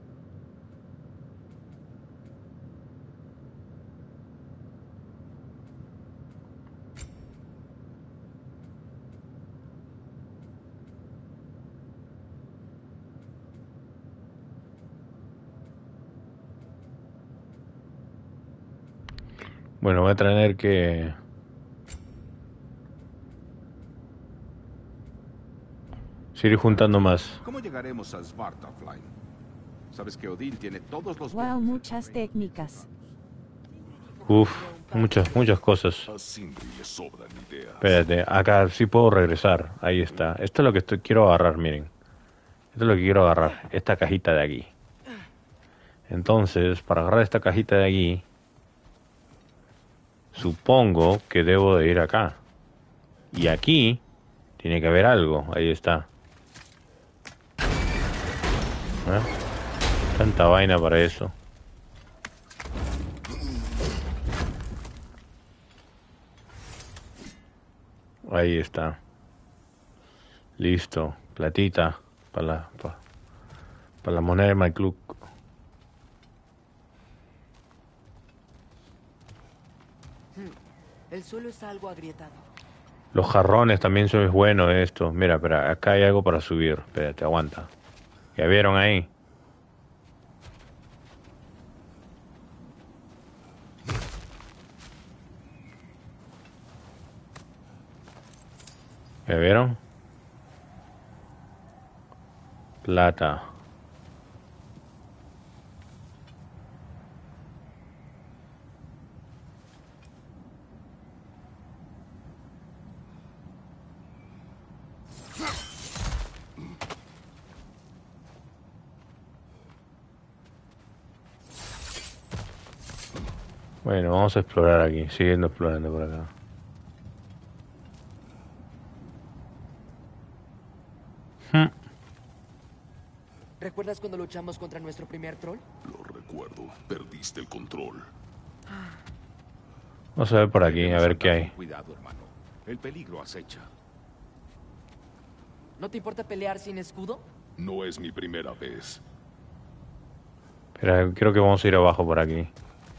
Bueno, voy a tener que... seguir juntando más. ¿Cómo llegaremos a Svartalfheim? Sabes que Odín tiene todos los... Wow, muchas técnicas. Uf, muchas, muchas cosas. A Sindri le sobran ideas. Espérate, acá sí puedo regresar. Ahí está. Esto es lo que estoy, quiero agarrar, miren. Esto es lo que quiero agarrar. Esta cajita de aquí. Entonces, para agarrar esta cajita de aquí, supongo que debo de ir acá. Y aquí tiene que haber algo. Ahí está. ¿Eh? Tanta vaina para eso. Ahí está. Listo. Platita. Para la, para, para la moneda de My Club. El suelo está algo agrietado. Los jarrones también son buenos esto. Mira, espera, acá hay algo para subir. Espérate, aguanta. ¿Ya vieron ahí? ¿Ya vieron? Plata. Bueno, vamos a explorar aquí, siguiendo explorando por acá. Hmm. ¿Recuerdas cuando luchamos contra nuestro primer troll? Lo recuerdo. Perdiste el control. Vamos a ver por aquí, a Debemos ver qué andar hay. con cuidado, hermano. El peligro acecha. ¿No te importa pelear sin escudo? No es mi primera vez. Pero creo que vamos a ir abajo por aquí.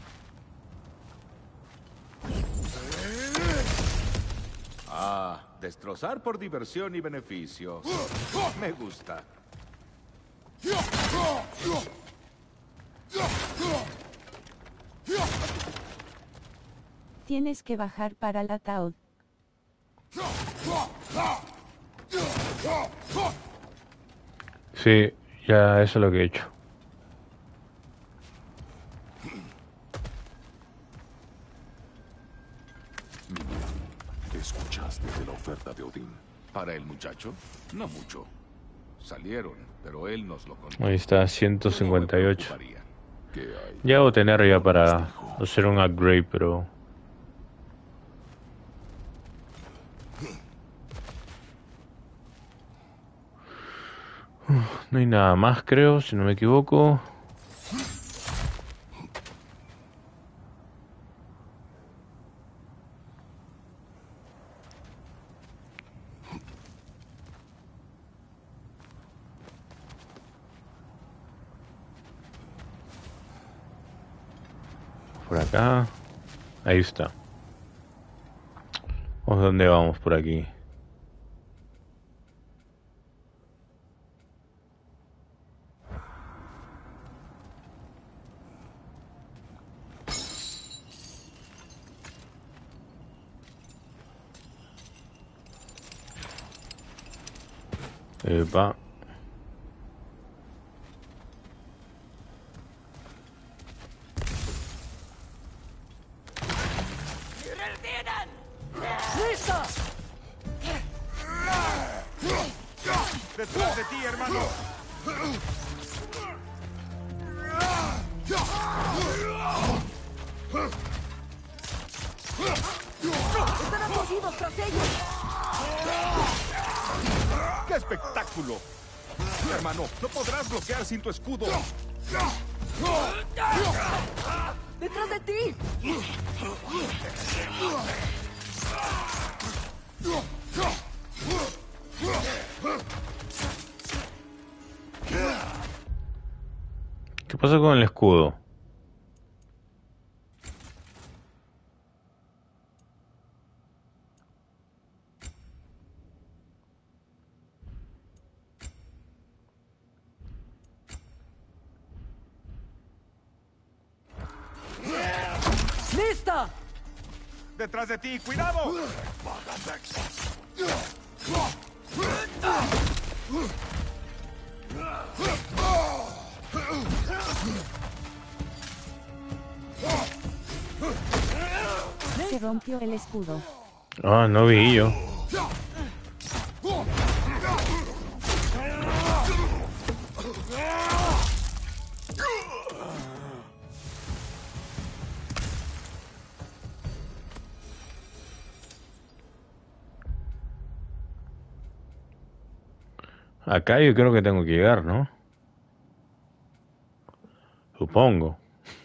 Ah, Destrozar por diversión y beneficio. Me gusta. Tienes que bajar para el ataúd. Sí, ya eso es lo que he hecho. ¿Escuchaste de la oferta de Odín? ¿Para el muchacho? No mucho. Salieron, pero él nos lo contó. Ahí está, ciento cincuenta y ocho. No me preocuparía. ¿Qué hay? Ya debo tener ya para Nos dijo. hacer un upgrade, pero... Uf, no hay nada más, creo, si no me equivoco. Por acá. Ahí está. ¿O dónde vamos por aquí? Epa. ¡Listo! ¡Detrás de ti, hermano! ¡Están aturdidos tras ellos! ¡Qué espectáculo! Hermano, no podrás bloquear sin tu escudo. ¡Detrás de ti! ¿Qué pasa con el escudo? ¡Listo! ¡Detrás de ti! ¡Cuidado! Se rompió el escudo. Ah, no vi yo. Acá yo creo que tengo que llegar, ¿no? Supongo.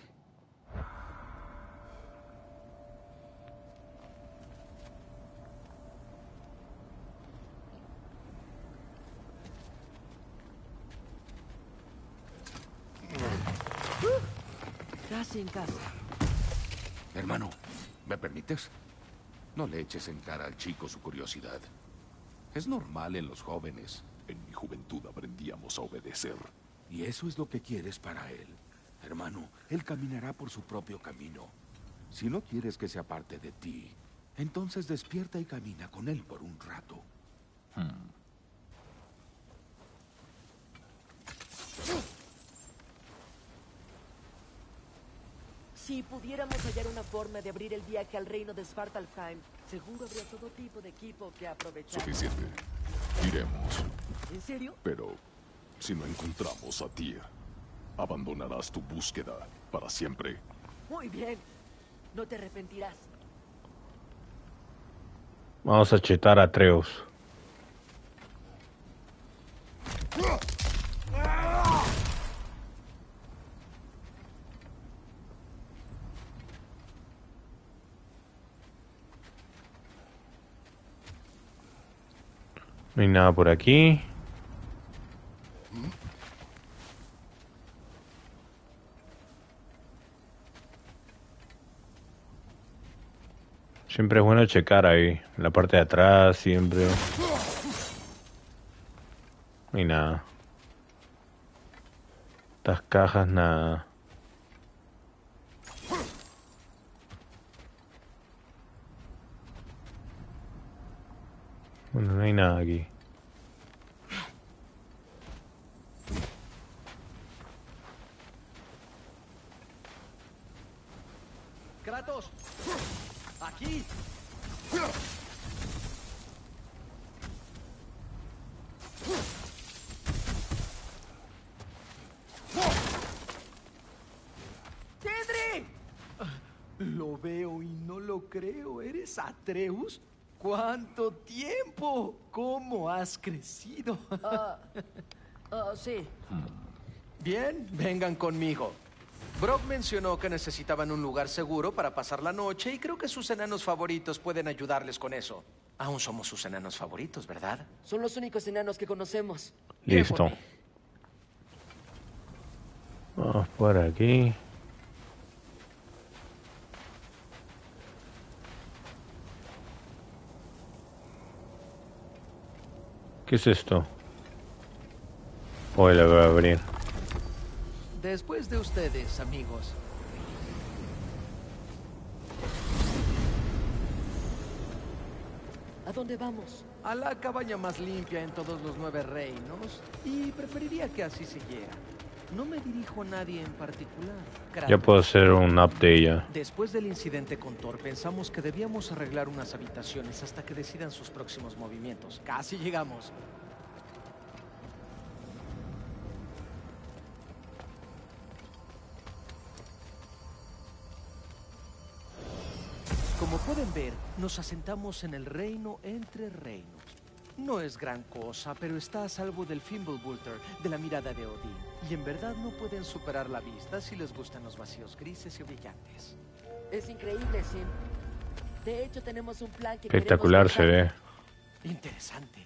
Casi en casa. Hermano, ¿me permites? No le eches en cara al chico su curiosidad. Es normal en los jóvenes. En mi juventud aprendíamos a obedecer. Y eso es lo que quieres para él. Hermano, él caminará por su propio camino. Si no quieres que se aparte de ti, entonces despierta y camina con él por un rato. Hmm. Si pudiéramos hallar una forma de abrir el viaje al reino de Svartalfheim, seguro habría todo tipo de equipo que aprovechar. Suficiente. Iremos. ¿En serio? Pero si no encontramos a Tyr, abandonarás tu búsqueda para siempre. Muy bien. No te arrepentirás. Vamos a chetar a Atreus. No hay nada por aquí. Siempre es bueno checar ahí, en la parte de atrás, siempre. Y nada. Estas cajas, nada. Bueno, no hay nada aquí. Kratos, aquí. ¡Tedri! Lo veo y no lo creo. ¿Eres Atreus? ¿Cuánto tiempo? ¿Cómo has crecido? Ah, ah, sí. Bien, vengan conmigo. Brock mencionó que necesitaban un lugar seguro para pasar la noche y creo que sus enanos favoritos pueden ayudarles con eso. Aún somos sus enanos favoritos, ¿verdad? Son los únicos enanos que conocemos. Bien por Listo. mí. Vamos por aquí. ¿Qué es esto? Hoy la voy a abrir. Después de ustedes, amigos. ¿A dónde vamos? A la cabaña más limpia en todos los nueve reinos. Y preferiría que así siguiera. No me dirijo a nadie en particular. Kratos. Ya puedo hacer un update ya. Después del incidente con Thor, pensamos que debíamos arreglar unas habitaciones hasta que decidan sus próximos movimientos. Casi llegamos. Como pueden ver, nos asentamos en el reino entre reinos. No es gran cosa, pero está a salvo del Fimbulwulter, de la mirada de Odín. Y en verdad no pueden superar la vista si les gustan los vacíos grises y brillantes. Es increíble, Sim. De hecho, tenemos un plan que Espectacular se ve. Interesante.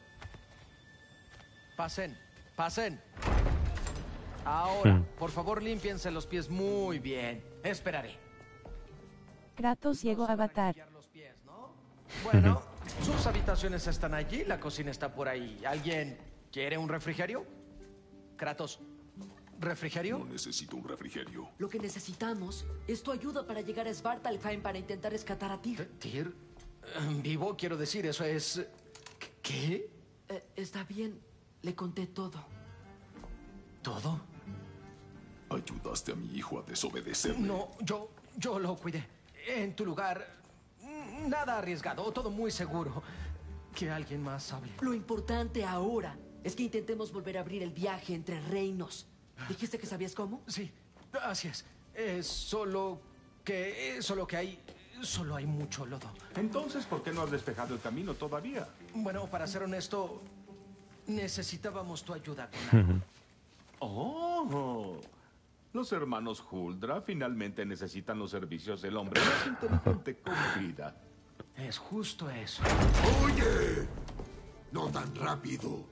Pasen, pasen. Ahora, Hmm. por favor, límpiense los pies muy bien. Esperaré. Kratos llegó a Avatar. Los pies, ¿no? Bueno, sus habitaciones están allí, la cocina está por ahí. ¿Alguien quiere un refrigerio? Kratos, ¿refrigerio? No necesito un refrigerio. Lo que necesitamos es tu ayuda para llegar a Svartalfheim para intentar rescatar a Tyr. ¿Tyr? Eh, Vivo, quiero decir, eso es... ¿Qué? Eh, está bien, le conté todo. ¿Todo? Ayudaste a mi hijo a desobedecerme. No, yo, yo lo cuidé. En tu lugar, nada arriesgado, todo muy seguro. Que alguien más hable. Lo importante ahora es que intentemos volver a abrir el viaje entre reinos. ¿Dijiste que sabías cómo? Sí, así es. Es solo que... Solo que hay... Solo hay mucho lodo. Entonces, ¿por qué no has despejado el camino todavía? Bueno, para ser honesto, necesitábamos tu ayuda con algo. Oh, los hermanos Huldra finalmente necesitan los servicios del hombre más inteligente con vida. Es justo eso. ¡Oye! No tan rápido.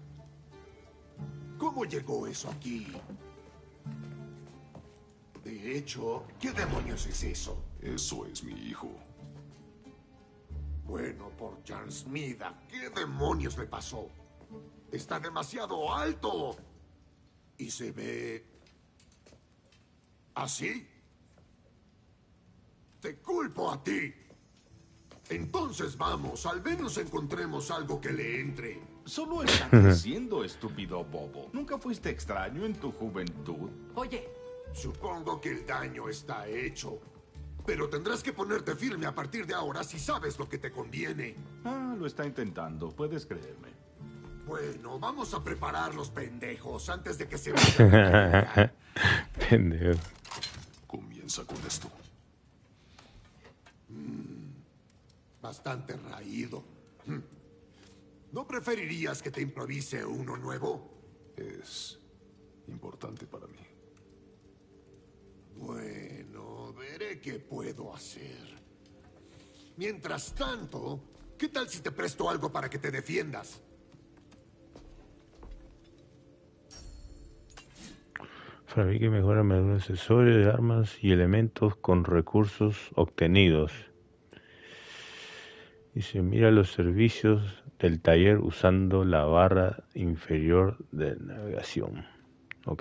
¿Cómo llegó eso aquí? De hecho, ¿qué demonios es eso? Eso es mi hijo. Bueno, por Jarsmida, ¿qué demonios le pasó? Está demasiado alto. Y se ve... ¿así? Te culpo a ti. Entonces vamos, al menos encontremos algo que le entre. Solo está creciendo, estúpido bobo. ¿Nunca fuiste extraño en tu juventud? Oye, Supongo que el daño está hecho. Pero tendrás que ponerte firme a partir de ahora si sabes lo que te conviene. Ah, lo está intentando, puedes creerme. Bueno, vamos a preparar los pendejos antes de que se vayan a pelear. Pendejo. Comienza con esto. Bastante raído. Hmm. ¿No preferirías que te improvise uno nuevo? Es importante para mí. Bueno, veré qué puedo hacer. Mientras tanto, ¿qué tal si te presto algo para que te defiendas? Fabrique mejor armadura, accesorios de armas y elementos con recursos obtenidos. Dice, mira los servicios del taller usando la barra inferior de navegación. Ok.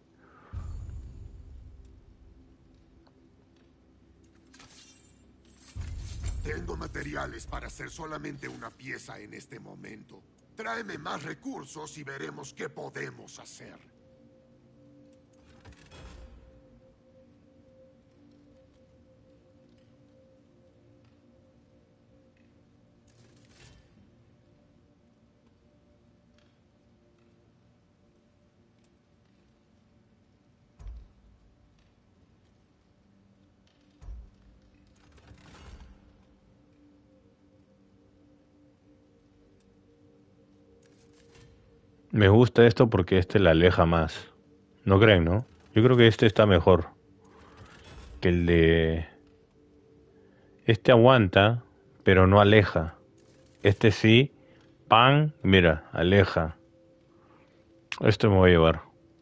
Tengo materiales para hacer solamente una pieza en este momento. Tráeme más recursos y veremos qué podemos hacer. Me gusta esto porque este la aleja más. ¿No creen, no? Yo creo que este está mejor que el de... Este aguanta, pero no aleja. Este sí, pan, mira, aleja. Este me voy a llevar.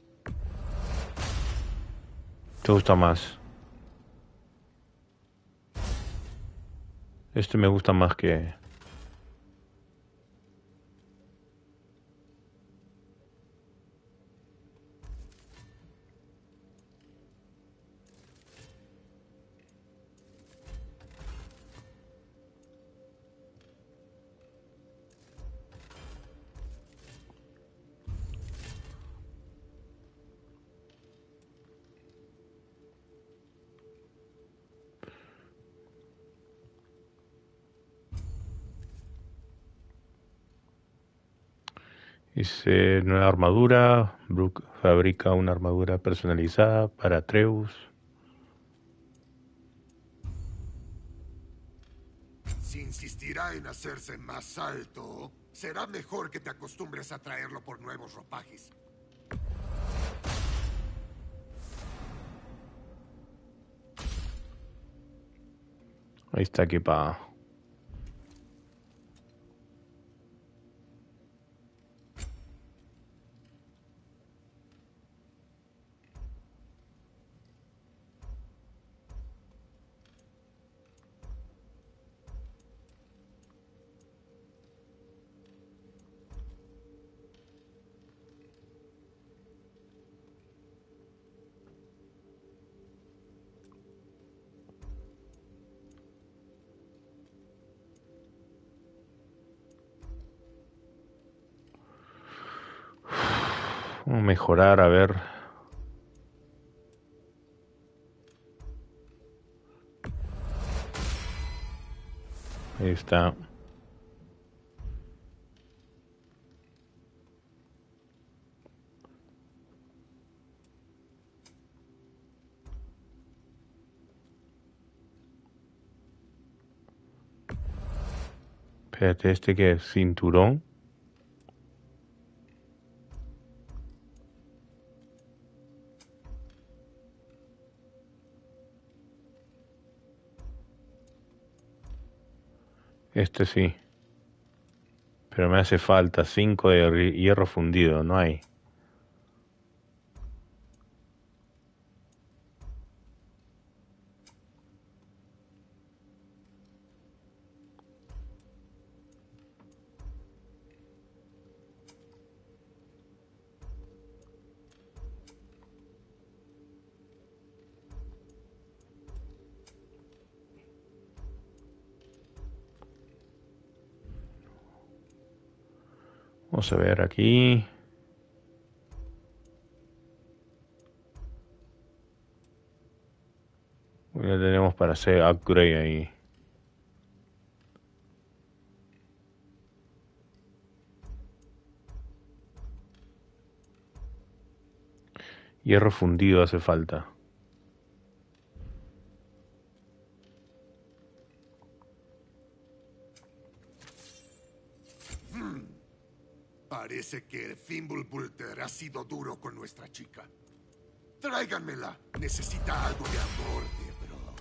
¿Te gusta más? Este me gusta más que... Dice, nueva armadura. Brook fabrica una armadura personalizada para Atreus. Si insistirá en hacerse más alto, será mejor que te acostumbres a traerlo por nuevos ropajes. Ahí está equipado. Vamos a mejorar, a ver. Ahí está. Espérate, ¿este qué es? ¿Cinturón? Este sí. Pero me hace falta cinco de hierro fundido, no hay. Vamos a ver aquí. Ya tenemos para hacer upgrade ahí. Hierro fundido hace falta. Hmm. Parece que Fimbulbulter ha sido duro con nuestra chica. Tráiganmela. Necesita algo de amor de Brock.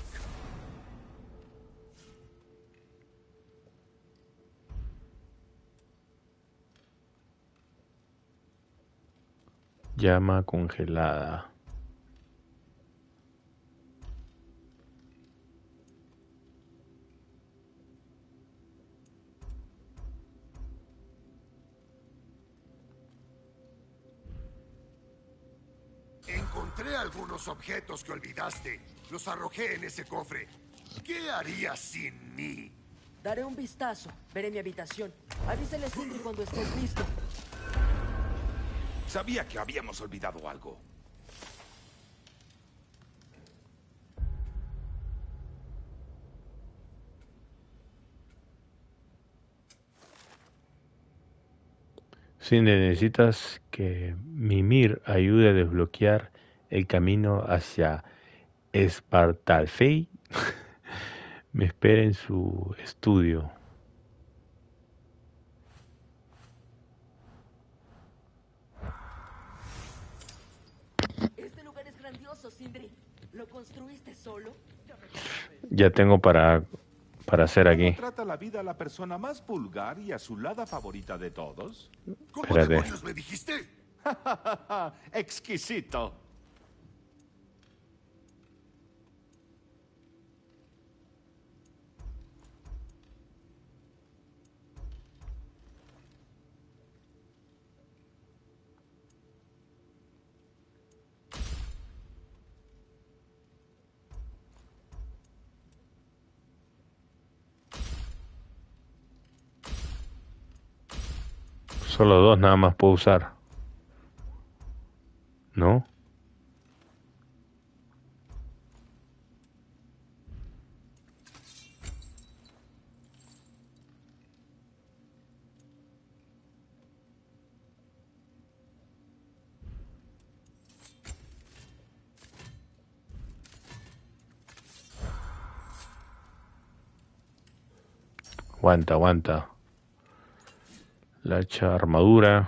Llama congelada. Encontré algunos objetos que olvidaste. Los arrojé en ese cofre. ¿Qué harías sin mí? Daré un vistazo. Veré mi habitación. Avísale a Sindri cuando estés listo. Sabía que habíamos olvidado algo. Si necesitas que Mimir ayude a desbloquear el camino hacia Espartalfey, me espera en su estudio. Este lugar es grandioso, Sindri. ¿Lo construiste solo? Ya tengo para, para hacer aquí. ¿Cómo trata la vida a la persona más vulgar y azulada favorita de todos? ¿Cómo Espérate. demonios me dijiste? Exquisito. Solo dos nada más puedo usar. ¿No? Aguanta, aguanta. La hacha armadura.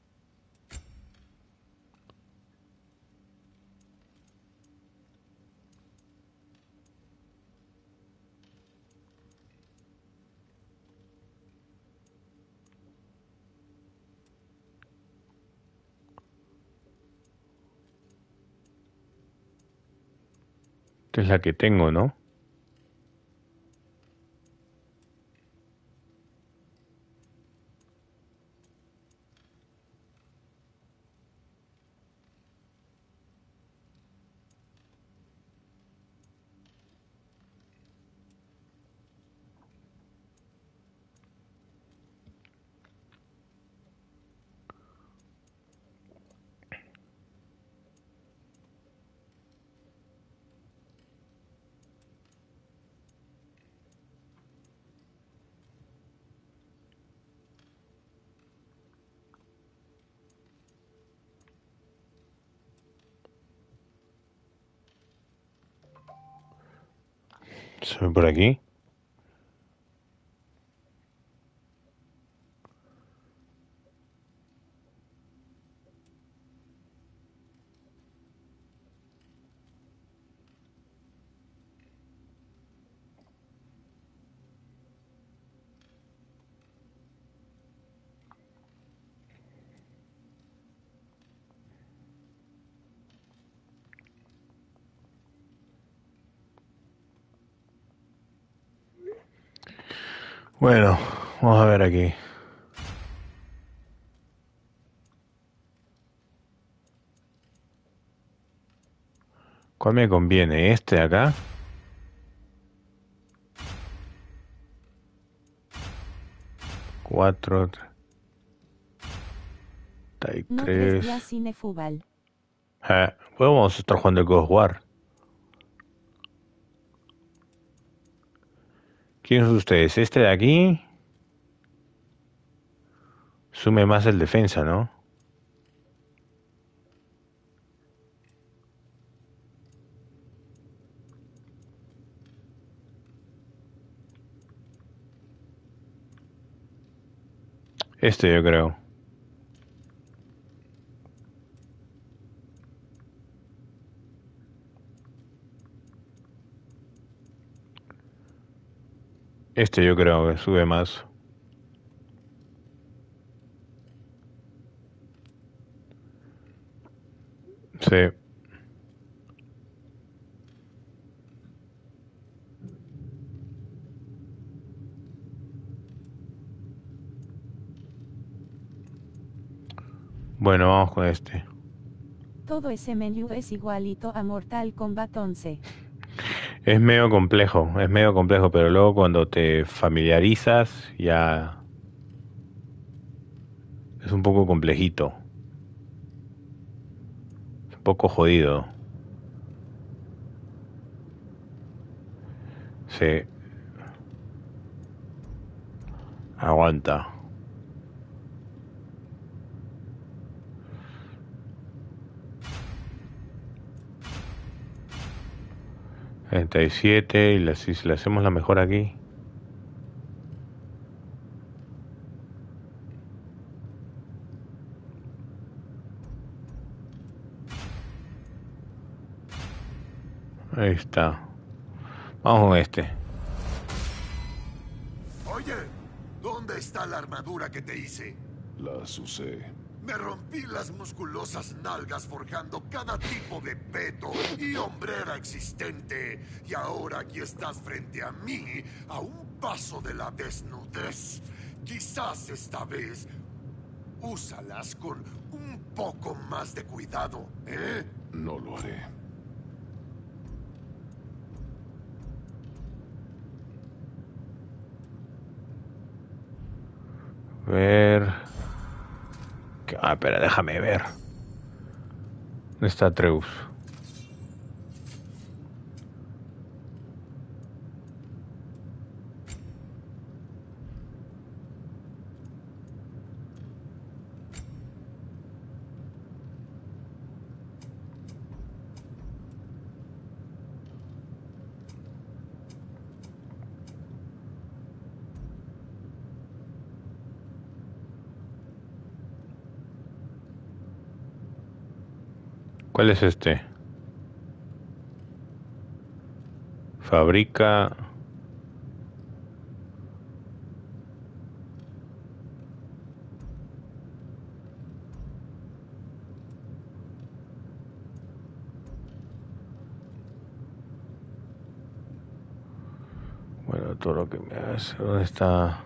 Esta es la que tengo, ¿no? Se ve por aquí. Bueno, vamos a ver aquí. ¿Cuál me conviene? ¿Este de acá? Cuatro. Treinta y No tres días tres. sin Efubal. Ah, pues vamos a estar jugando el God of War. ¿Quién es ustedes? Este de aquí. Sume más el defensa, ¿no? Este yo creo. Este yo creo que sube más. Sí. Bueno, vamos con este. Todo ese menú es igualito a Mortal Kombat once. Es medio complejo, es medio complejo, pero luego cuando te familiarizas ya es un poco complejito. Es un poco jodido. Sí. Aguanta. treinta y siete y la- si le hacemos la mejor aquí. Ahí está. Vamos con este. Oye, ¿dónde está la armadura que te hice? La usé. Me rompí las musculosas nalgas forjando cada tipo de peto y hombrera existente. Y ahora aquí estás frente a mí, a un paso de la desnudez. Quizás esta vez úsalas con un poco más de cuidado, ¿eh? No lo haré. Ver. Ah, espera, déjame ver. ¿Dónde está Atreus? ¿Cuál es este? Fabrica. Bueno, todo lo que me hace. ¿Dónde está?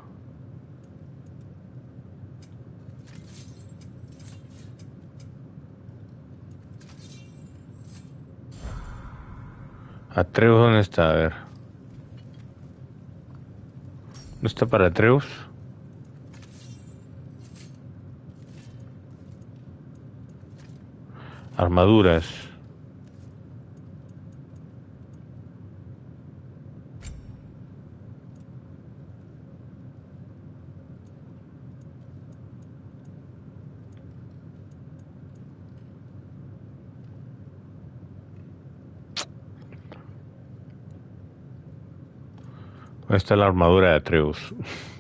Atreus, ¿dónde está? A ver. ¿No está para Atreus? Armaduras. ¿Dónde está la armadura de Atreus?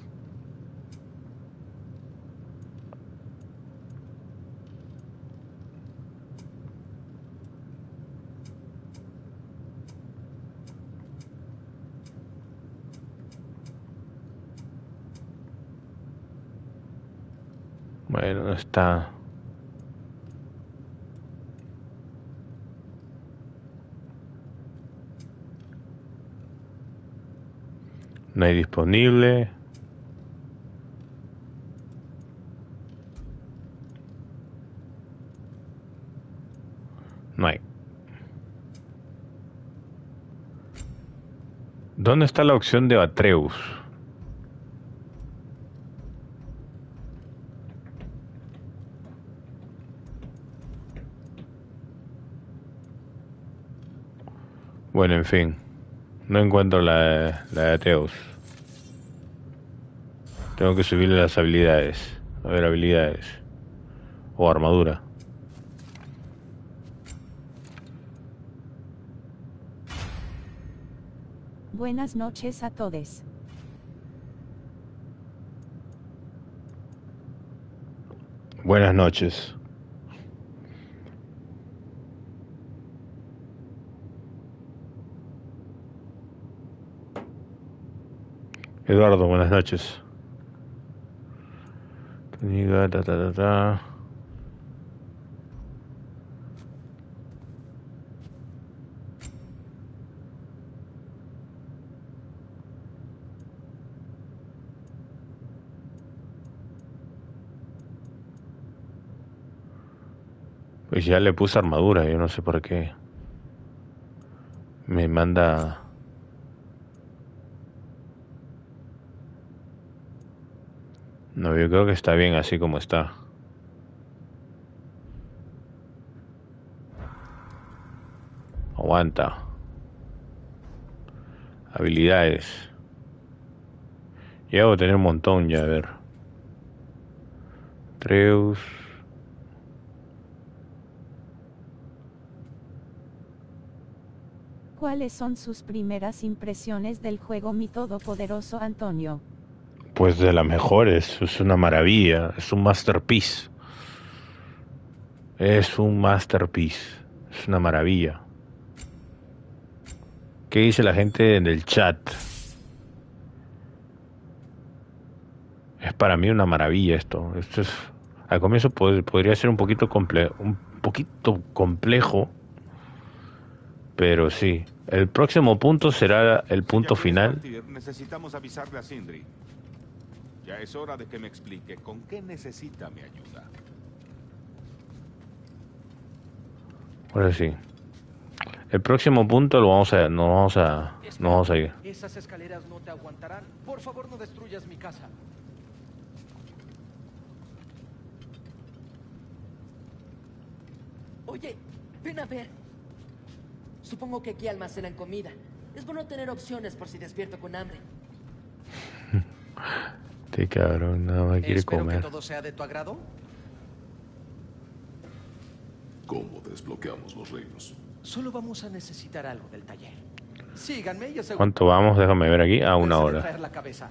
Bueno, no está. No hay disponible. No hay. ¿Dónde está la opción de Atreus? Bueno, en fin. No encuentro la, la de Atreus. Tengo que subirle las habilidades. A ver, habilidades. O armadura. Buenas noches a todos. Buenas noches. Eduardo, buenas noches. Diga, ta, ta, ta, ta. Pues ya le puse armadura, yo no sé por qué. Me manda... No, yo creo que está bien así como está. Aguanta. Habilidades. Llego a tener un montón ya, a ver. Treus. ¿Cuáles son sus primeras impresiones del juego, mi todopoderoso Antonio? Pues de las mejores, es una maravilla, es un masterpiece. Es un masterpiece, es una maravilla. ¿Qué dice la gente en el chat? Es para mí una maravilla esto. Esto es, al comienzo pod- podría ser un poquito comple un poquito complejo, pero sí. El próximo punto será el punto Si ya quieres final. partir, necesitamos avisarle a Sindri. Ya es hora de que me explique con qué necesita mi ayuda. Ahora sí. El próximo punto lo vamos a, no vamos a, no vamos a ir. Esas escaleras no te aguantarán. Por favor, no destruyas mi casa. Oye, ven a ver. Supongo que aquí almacenan comida. Es bueno tener opciones por si despierto con hambre. Este cabrón nada más quiere Espero comer. que todo sea de tu agrado. ¿Cómo desbloqueamos los reinos? Solo vamos a necesitar algo del taller. Síganme y asegúrense ¿Cuánto vamos? Déjame ver aquí. A una de hora. traer la cabeza.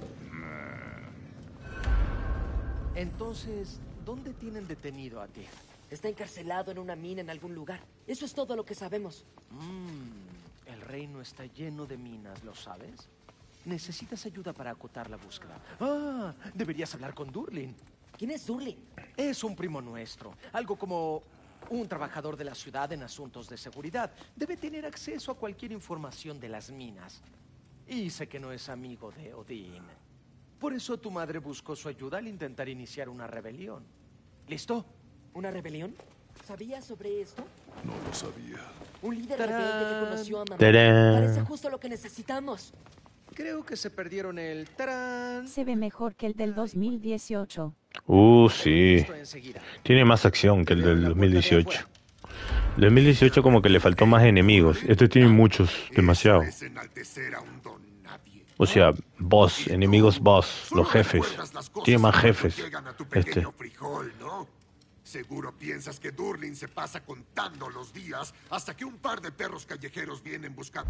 Entonces, ¿dónde tienen detenido a ti? Está encarcelado en una mina en algún lugar. Eso es todo lo que sabemos. Mm, el reino está lleno de minas, ¿lo sabes? Necesitas ayuda para acotar la búsqueda. Ah, deberías hablar con Durlin. ¿Quién es Durlin? Es un primo nuestro. Algo como un trabajador de la ciudad en asuntos de seguridad. Debe tener acceso a cualquier información de las minas. Y sé que no es amigo de Odín. Por eso tu madre buscó su ayuda al intentar iniciar una rebelión. ¿Listo? ¿Una rebelión? ¿Sabías sobre esto? No lo sabía. Un líder ¡Tarán! rebelde que conoció a mamá. ¡Tarán! Parece justo lo que necesitamos. Creo que se perdieron el tarán. Se ve mejor que el del dos mil dieciocho. Uh, sí. Listo enseguida. Tiene más acción que el del dos mil dieciocho. El dos mil dieciocho como que le faltó más enemigos. Este tiene muchos, demasiado. Eso es enaltecer a un don nadie. O sea, boss, enemigos boss, Solo los jefes. recuerdas las cosas Tiene más cuando jefes. llegan a tu Este. pequeño frijol, ¿no? Seguro piensas que Durlin se pasa contando los días hasta que un par de perros callejeros vienen buscando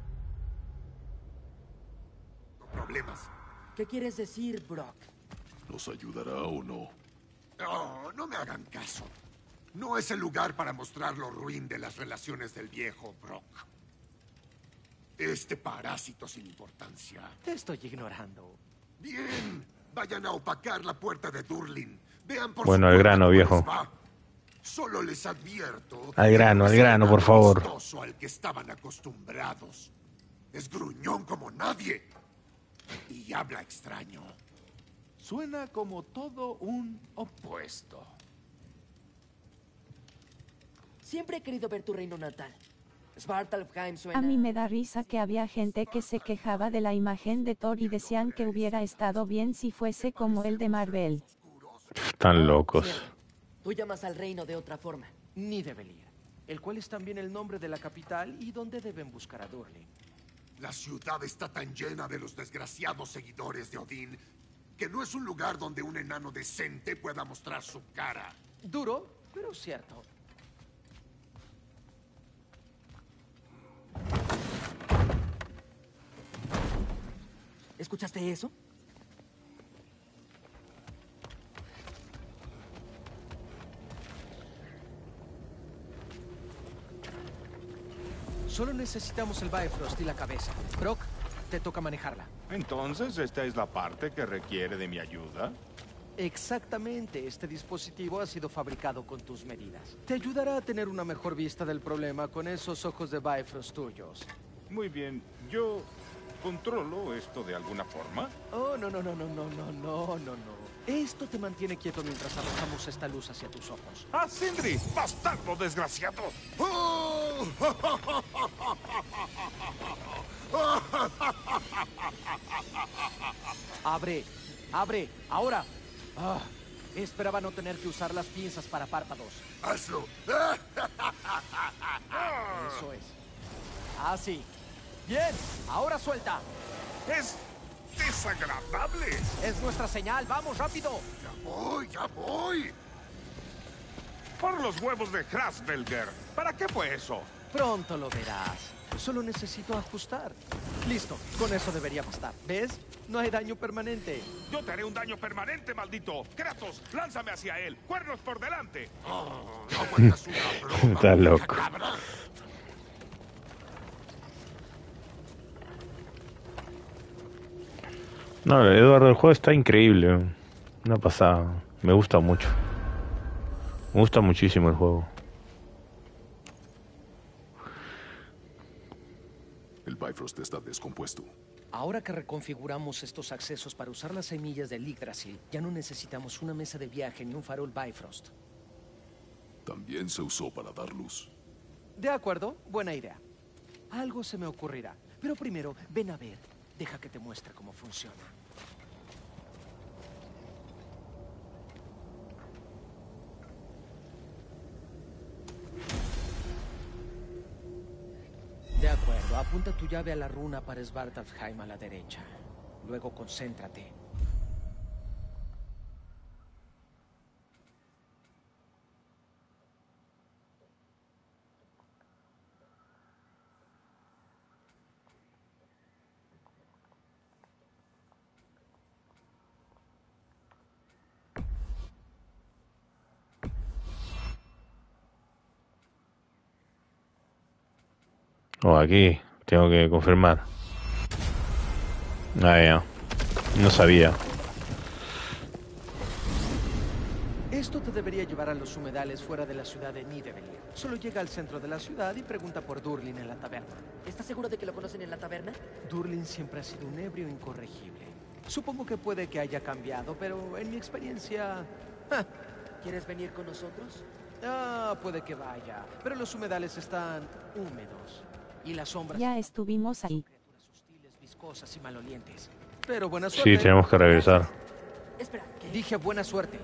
problemas. ¿Qué quieres decir, Brock? ¿Nos ayudará o no? No, no me hagan caso. No es el lugar para mostrar lo ruin de las relaciones del viejo Brock. Este parásito sin importancia. Te estoy ignorando. Bien, vayan a opacar la puerta de Durlin. Vean por Bueno, su al cuenta grano, cómo viejo. les va. Solo les advierto. Al que grano, no al es el grano, por favor. amistoso al que estaban acostumbrados. Es gruñón como nadie. Y habla extraño. Suena como todo un opuesto. Siempre he querido ver tu reino natal. Svartalfheim suena... A mí me da risa que había gente que se quejaba de la imagen de Thor y decían que hubiera estado bien si fuese como el de Marvel. Están locos. Cierto. Tú llamas al reino de otra forma. Nidavellir, el cual es también el nombre de la capital y donde deben buscar a Durlin. La ciudad está tan llena de los desgraciados seguidores de Odín que no es un lugar donde un enano decente pueda mostrar su cara. Duro, pero cierto. ¿Escuchaste eso? Solo necesitamos el Bifrost y la cabeza. Brock, te toca manejarla. Entonces, ¿esta es la parte que requiere de mi ayuda? Exactamente, este dispositivo ha sido fabricado con tus medidas. Te ayudará a tener una mejor vista del problema con esos ojos de Bifrost tuyos. Muy bien, yo controlo esto de alguna forma. Oh, no, no, no, no, no, no, no, no, no. Esto te mantiene quieto mientras arrojamos esta luz hacia tus ojos. ¡Ah, Sindri! ¡Bastardo desgraciado! ¡Abre! ¡Abre! ¡Ahora! Ah, esperaba no tener que usar las pinzas para párpados. ¡Hazlo! Eso es. Así. ¡Bien! ¡Ahora suelta! ¡Es desagradable! ¡Es nuestra señal! ¡Vamos, rápido! ¡Ya voy, ya voy! Por los huevos de Krasvelger. ¿Para qué fue eso? Pronto lo verás. Solo necesito ajustar. Listo, con eso debería bastar. ¿Ves? No hay daño permanente. Yo te haré un daño permanente, maldito. Kratos, lánzame hacia él. Cuernos por delante. Oh, no aguantas una broma, Está vieja loco. cabra. No, Eduardo, el juego está increíble. Una pasada. Me gusta mucho. Me gusta muchísimo el juego. El Bifrost está descompuesto. Ahora que reconfiguramos estos accesos para usar las semillas del Yggdrasil, ya no necesitamos una mesa de viaje ni un farol Bifrost. También se usó para dar luz. De acuerdo, buena idea. Algo se me ocurrirá. Pero primero, ven a ver. Deja que te muestre cómo funciona. De acuerdo, apunta tu llave a la runa para Svartalfheim a la derecha. Luego concéntrate. Oh, aquí tengo que confirmar. Ah, ya. No sabía. Esto te debería llevar a los humedales fuera de la ciudad de Nidavellir. Solo llega al centro de la ciudad y pregunta por Durlin en la taberna. ¿Estás seguro de que lo conocen en la taberna? Durlin siempre ha sido un ebrio incorregible. Supongo que puede que haya cambiado, pero en mi experiencia... ¡ja! ¿Quieres venir con nosotros? Ah, puede que vaya, pero los humedales están húmedos. Y las sombras... Ya estuvimos ahí. Criaturas hostiles, viscosas y malolientes. Pero buena suerte. Sí, tenemos que regresar. Espera, ¿qué? Dije buena suerte.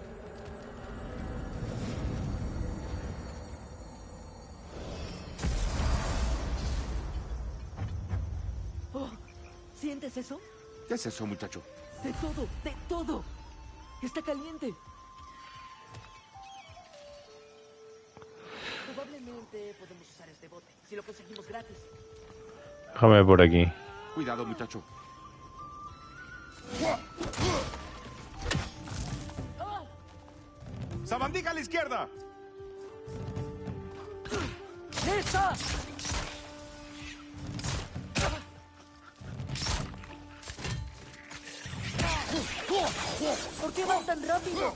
Oh, ¿sientes eso? ¿Qué es eso, muchacho? De todo, de todo. Está caliente. Probablemente podemos usar este bote, si lo conseguimos gratis. Déjame ver por aquí. Cuidado, muchacho. ¡Sabandija a la izquierda! ¡Esa! ¿Por qué van tan rápido?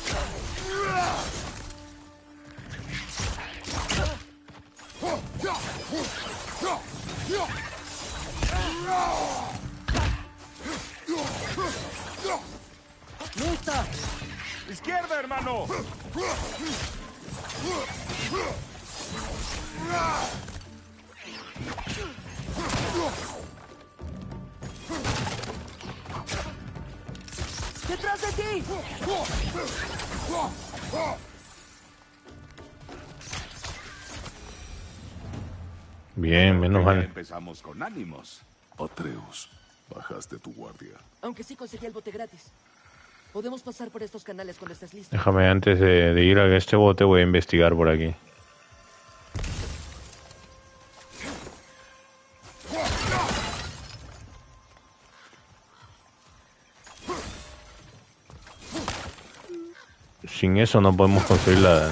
¡Lista! ¡Izquierda, hermano! ¡Detrás de ti! Bien, menos Ya mal. empezamos con ánimos. Atreus, bajaste tu guardia. Aunque sí conseguí el bote gratis. Podemos pasar por estos canales cuando estés listo. Déjame, antes de, de ir a este bote, voy a investigar por aquí. Sin eso no podemos construir la,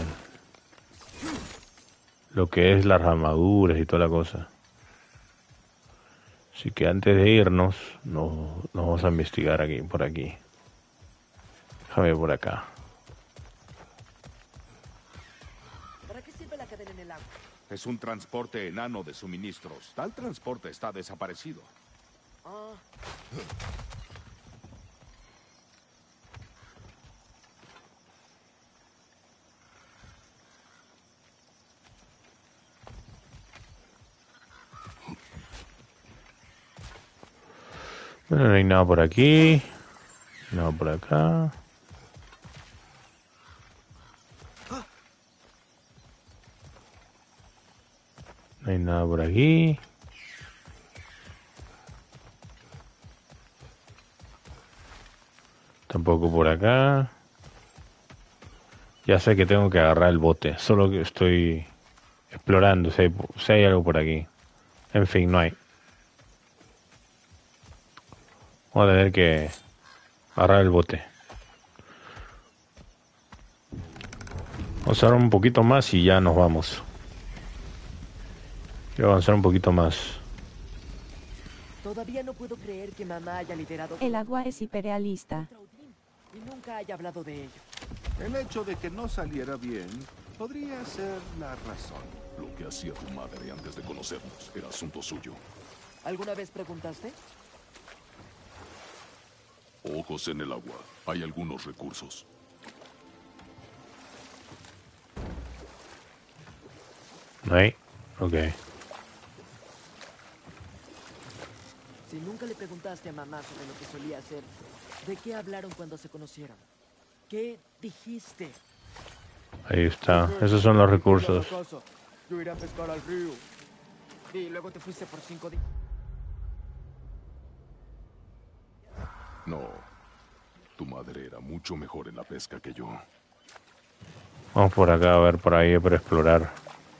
lo que es las armaduras y toda la cosa. Así que antes de irnos, nos, nos vamos a investigar aquí, por aquí. Déjame ver por acá. ¿Para qué sirve la cadena en el agua? Es un transporte enano de suministros. Tal transporte está desaparecido. Ah, Bueno, no hay nada por aquí. Nada por acá. No hay nada por aquí. Tampoco por acá. Ya sé que tengo que agarrar el bote. Solo que estoy explorando si hay, si hay algo por aquí. En fin, no hay. Vamos a tener que agarrar el bote. Vamos a avanzar un poquito más y ya nos vamos. Quiero avanzar un poquito más. Todavía no puedo creer que mamá haya liderado El agua es hiperrealista. contra Odín y nunca haya hablado de ello. El hecho de que no saliera bien podría ser la razón. Lo que hacía tu madre antes de conocernos era asunto suyo. ¿Alguna vez preguntaste? Ojos en el agua. Hay algunos recursos. ¿No hay? Ok. Si nunca le preguntaste a mamá sobre lo que solía hacer, ¿de qué hablaron cuando se conocieron? ¿Qué dijiste? Ahí está. Esos son los recursos. Yo iré a pescar al río. Y luego te fuiste por cinco días. No. Tu madre era mucho mejor en la pesca que yo. Vamos por acá a ver por ahí para explorar.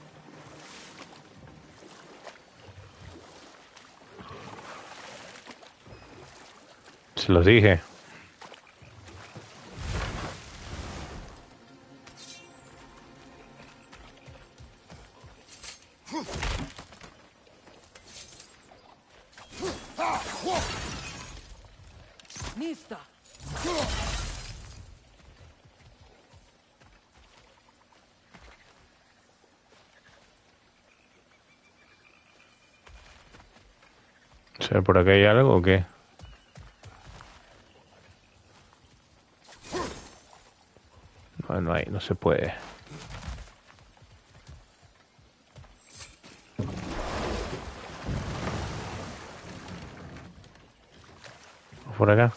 Se los dije. ¡Nista! ¿Será por acá hay algo o qué? No, no hay, no se puede. Por acá.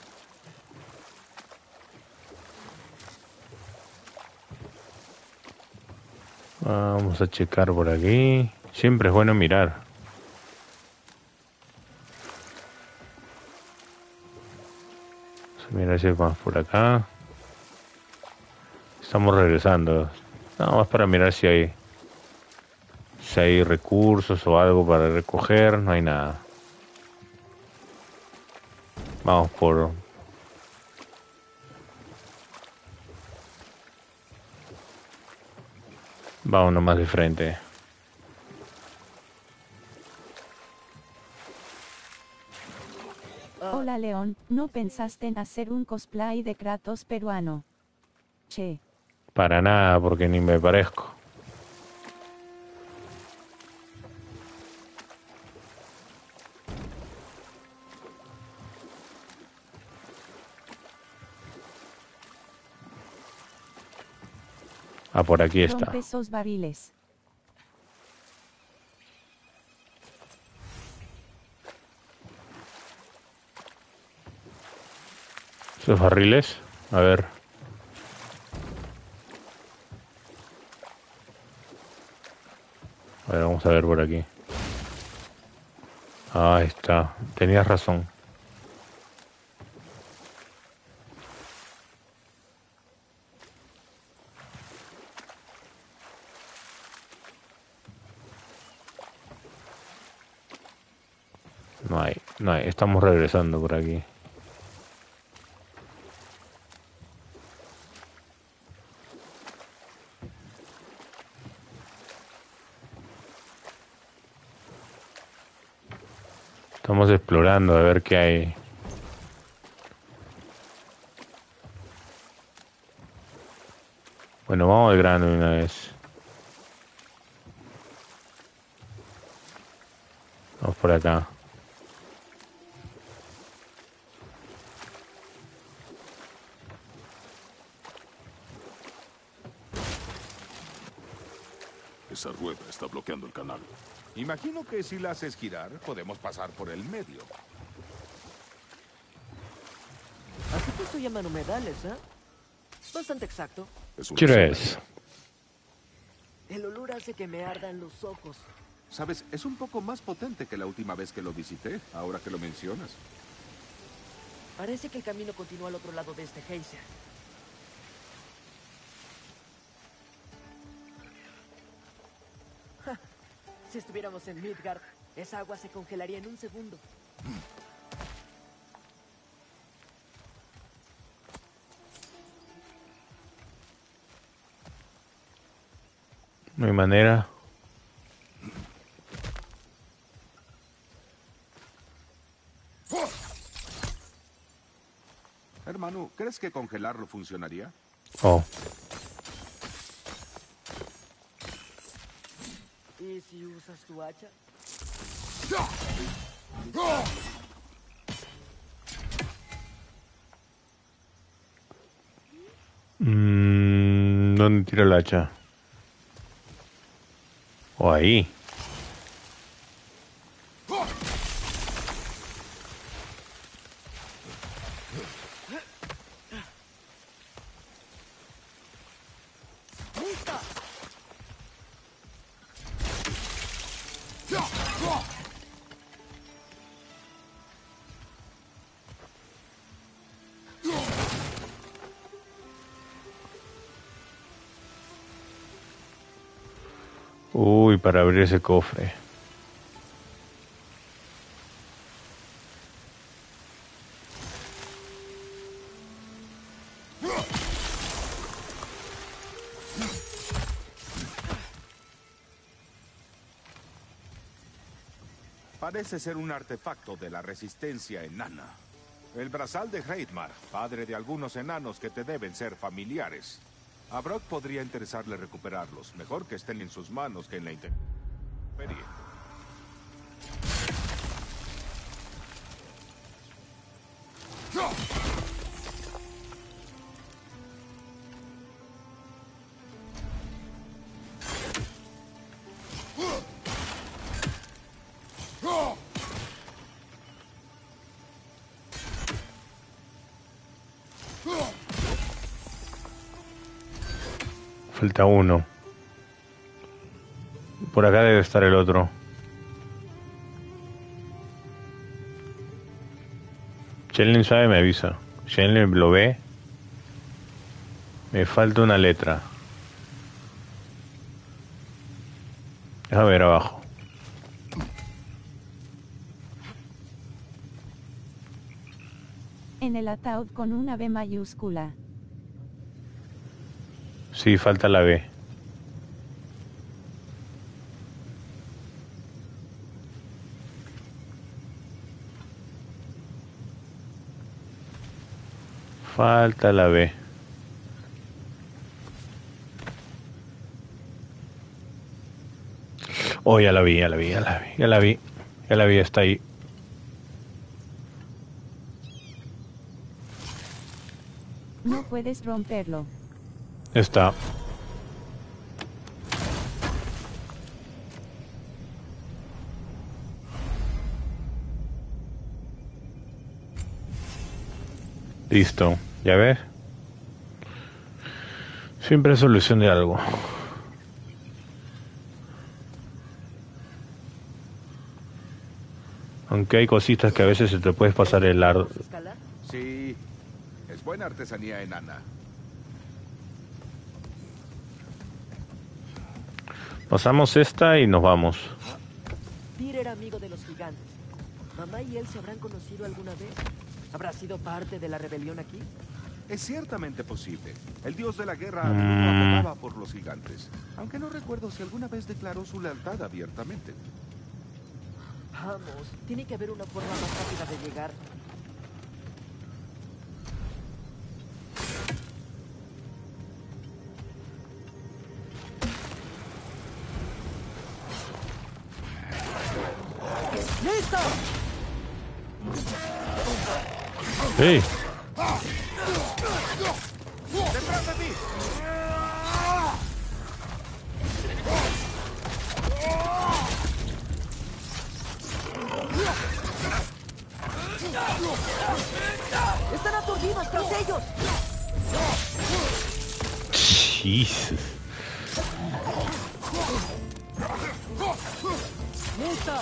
Vamos a checar por aquí. Siempre es bueno mirar. Vamos a mirar si hay más por acá. Estamos regresando. Nada más para mirar si hay si hay recursos o algo para recoger. No hay nada. Vamos por... Vamos nomás de frente. Hola León, ¿no pensaste en hacer un cosplay de Kratos peruano? Che. Para nada, porque ni me parezco. Ah, por aquí está. Rompe esos barriles. Esos barriles. A ver. A ver, vamos a ver por aquí. Ahí está. Tenías razón. No hay, no hay. Estamos regresando por aquí. Estamos explorando a ver qué hay. Bueno, vamos al grano de una vez. Vamos por acá. Esa rueda está bloqueando el canal. Imagino que si la haces girar, podemos pasar por el medio. Esto llaman humedales, ¿eh? Bastante exacto. Es un ¿Quieres? El olor hace que me ardan los ojos. Sabes, es un poco más potente que la última vez que lo visité, ahora que lo mencionas. Parece que el camino continúa al otro lado de este geyser. Ja, si estuviéramos en Midgard, esa agua se congelaría en un segundo. No hay manera. Hermano, ¿crees que congelarlo funcionaría? Oh. ¿Y si usas tu hacha? Mm, ¿dónde tira el hacha? O ahí. ¡Lista! Uy, para abrir ese cofre. Parece ser un artefacto de la resistencia enana. El brazal de Hreidmar, padre de algunos enanos que te deben ser familiares. A Brock podría interesarle recuperarlos. Mejor que estén en sus manos que en la intemperie. Falta uno. Por acá debe estar el otro. Shenlong sabe, me avisa. Shenlong lo ve. Me falta una letra. Déjame ver abajo. En el ataúd con una B mayúscula. Sí, falta la B. Falta la B. Oh, ya la vi, ya la vi, ya la vi, ya la vi. Ya la vi, está ahí. No puedes romperlo. Está. Listo, ya ves. Siempre hay solución de algo. Aunque hay cositas que a veces se te puedes pasar el ar... ¿Escala? Sí, es buena artesanía enana. Pasamos esta y nos vamos. Tyr era amigo de los gigantes. ¿Mamá y él se habrán conocido alguna vez? ¿Habrá sido parte de la rebelión aquí? Es ciertamente posible. El dios de la guerra Mm. abogaba por los gigantes. Aunque no recuerdo si alguna vez declaró su lealtad abiertamente. Vamos, tiene que haber una forma más rápida de llegar. ¡Listo! ¡Hey! ¡Detrás de mí! ¡Están aturdidos tras ellos! Jesus. ¡Lista!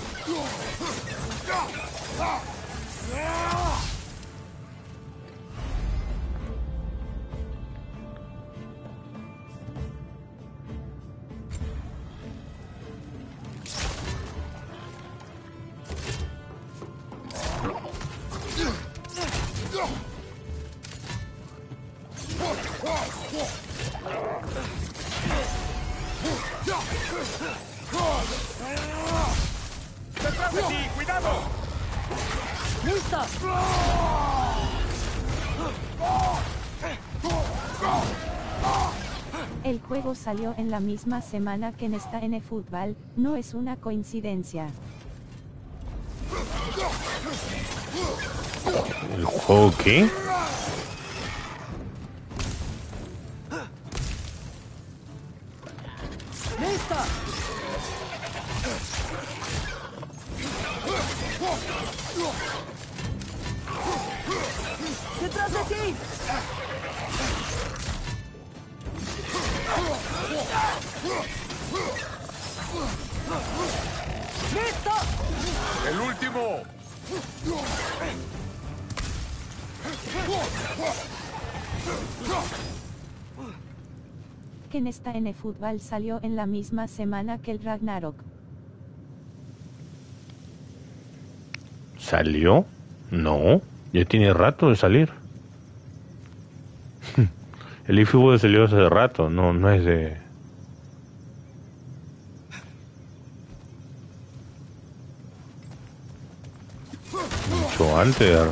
¡Detrás de ti! ¡Cuidado! ¡Lista! El juego salió en la misma semana que en esta N Fútbol, no es una coincidencia. ¿El juego qué? ¡Lista! ¡Detrás de ti! ¡Listo! ¡El último! Que en esta N Fútbol salió en la misma semana que el Ragnarok. ¿Salió? No, ya tiene rato de salir. El eFootball salió hace rato, no, no es de... mucho antes.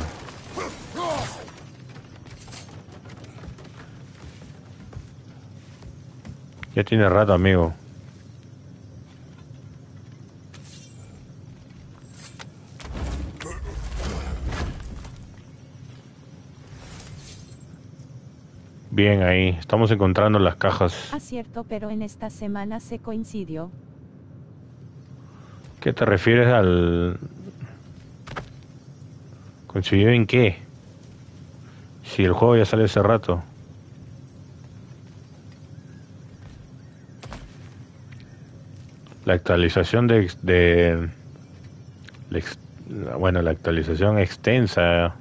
Ya tiene rato, amigo. Bien, ahí. Estamos encontrando las cajas. Acierto, pero en esta semana se coincidió. ¿Qué te refieres al... ¿Coincidió en qué? Si el juego ya sale hace rato. La actualización de... de la ex, bueno, la actualización extensa...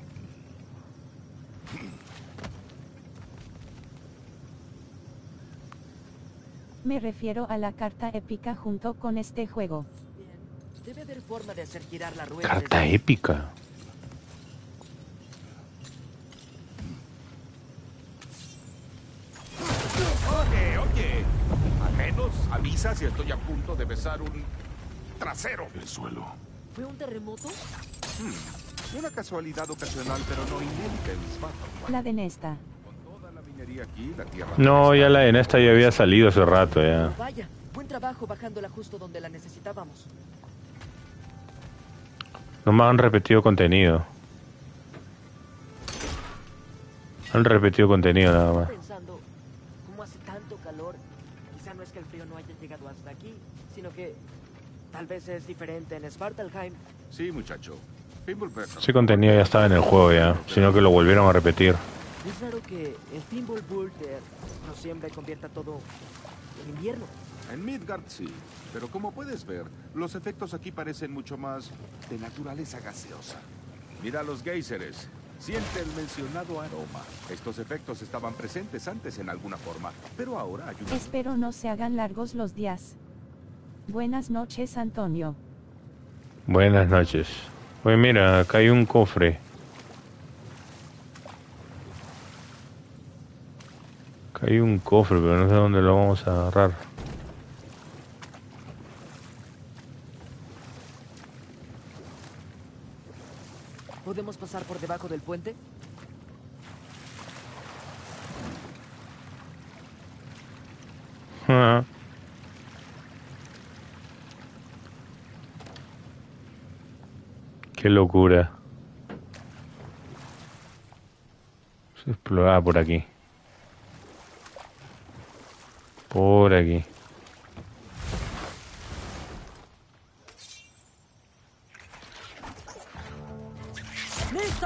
Me refiero a la carta épica junto con este juego. Debe haber forma de hacer girar la rueda. Carta desde... épica. Oye, oye. Al menos avisa si estoy a punto de besar un trasero. El suelo. ¿Fue un terremoto? Hmm, Una casualidad ocasional, pero no inédita en Spartan. La de Nesta. Con toda la minería aquí, la tierra... No, ya la en esta ya había salido hace rato ya. Vaya, buen trabajo bajándola justo donde la necesitábamos. Nomás han repetido contenido. Han repetido contenido nada más. Pensando, ¿cómo hace tanto calor? Quizá no es que el frío no haya llegado hasta aquí, sino que tal vez es diferente en Svartalheim. Sí, muchacho. Fimbulbecker. Ese contenido ya estaba en el juego ya, sino que lo volvieron a repetir. Es raro que el Fimbulbulter no siempre convierta todo en invierno. En Midgard sí, pero como puedes ver, los efectos aquí parecen mucho más de naturaleza gaseosa. Mira los géiseres. Siente el mencionado aroma. Estos efectos estaban presentes antes en alguna forma, pero ahora hay una... Espero no se hagan largos los días. Buenas noches, Antonio. Buenas noches. Oye, mira, acá hay un cofre. Acá hay un cofre, pero no sé dónde lo vamos a agarrar. ¿Podemos pasar por debajo del puente? Ah. Qué locura. Se exploraba por aquí. Por aquí. ¡Listo!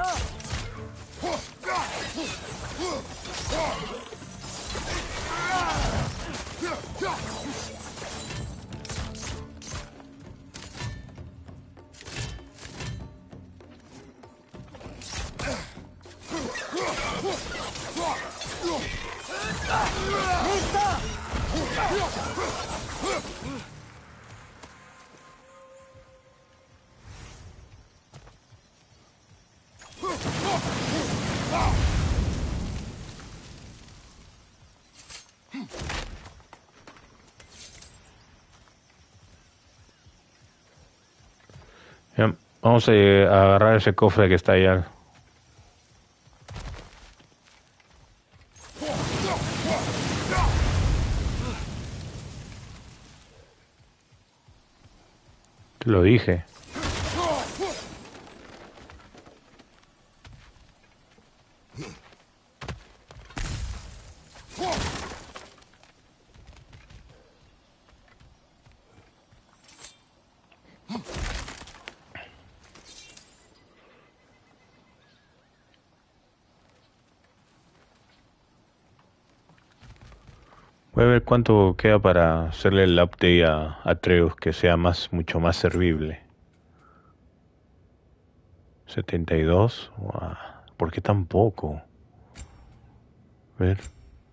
Ya, vamos a agarrar ese cofre que está allá. Te lo dije. Voy a ver cuánto queda para hacerle el update a Atreus, que sea más, mucho más servible. setenta y dos. Wow. ¿Por qué tan poco? A ver.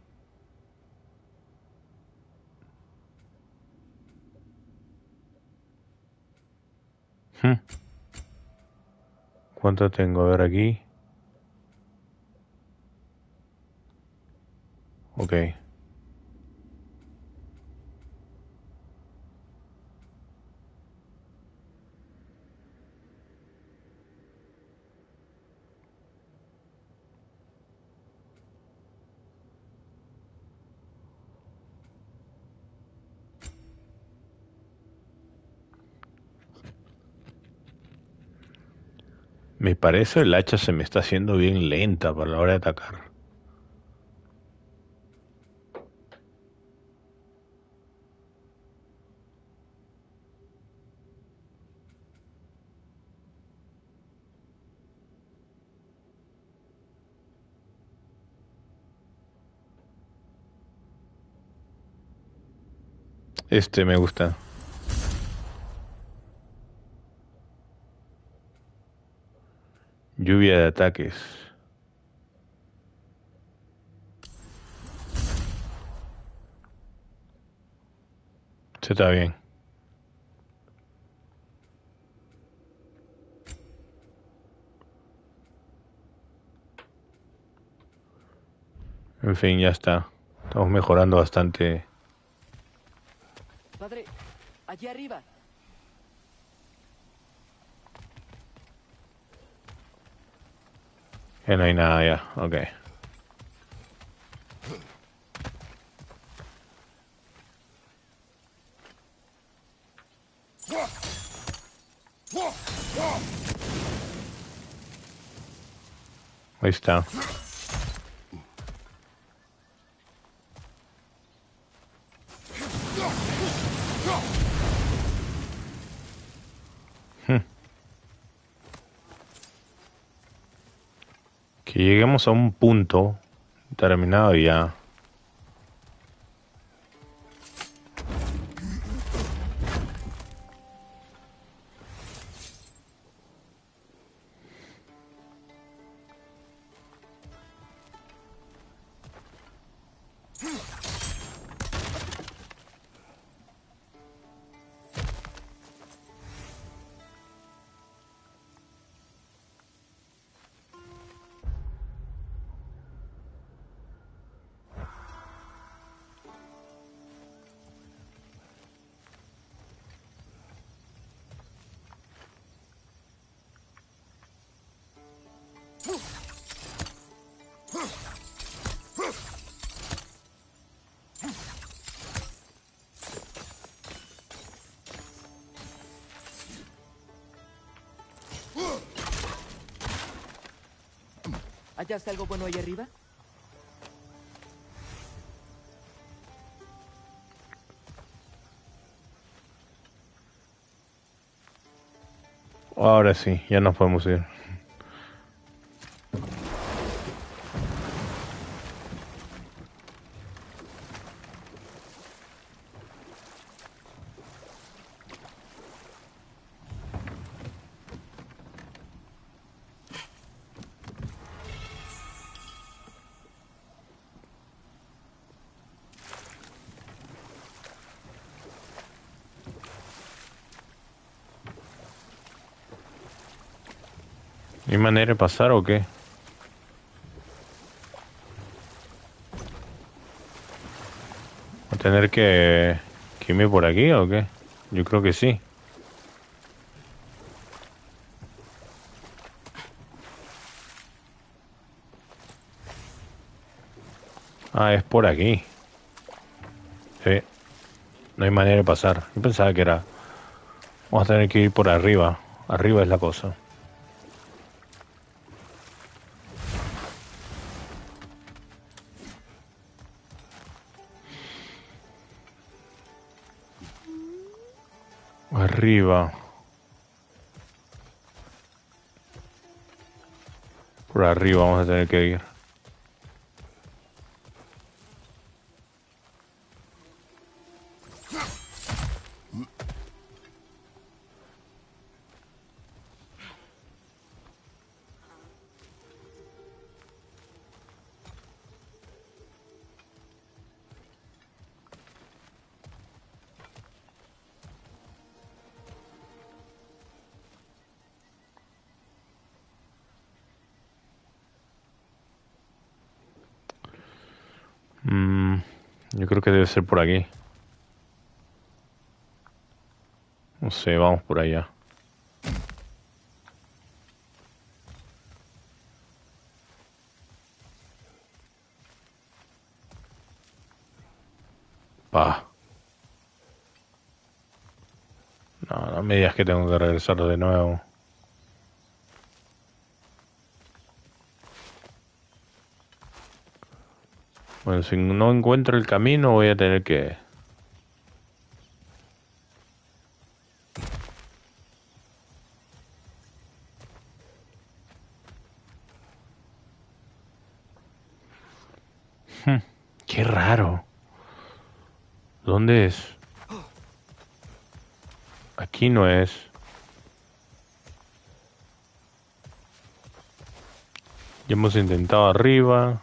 Hmm. ¿Cuánto tengo? A ver aquí. Ok. Me parece el hacha se me está haciendo bien lenta para la hora de atacar. Este me gusta. Lluvia de ataques. Se está bien. En fin, ya está. Estamos mejorando bastante. Padre, allí arriba. Que no hay nada ya. Ok. Ahí está. Hmm. Que lleguemos a un punto terminado y ya. ¿Hallaste algo bueno ahí arriba? Ahora sí, ya nos podemos ir. ¿Hay manera de pasar o qué? ¿Voy a tener que, que irme por aquí o qué? Yo creo que sí. Ah, es por aquí. Sí. No hay manera de pasar. Yo pensaba que era... Vamos a tener que ir por arriba. Arriba es la cosa. Arriba. Por arriba vamos a tener que ir. Mm, yo creo que debe ser por aquí. No sé, vamos por allá. Pa. No, no me digas que tengo que regresar de nuevo. Bueno, si no encuentro el camino voy a tener que... Hmm, qué raro. ¿Dónde es? Aquí no es. Ya hemos intentado arriba.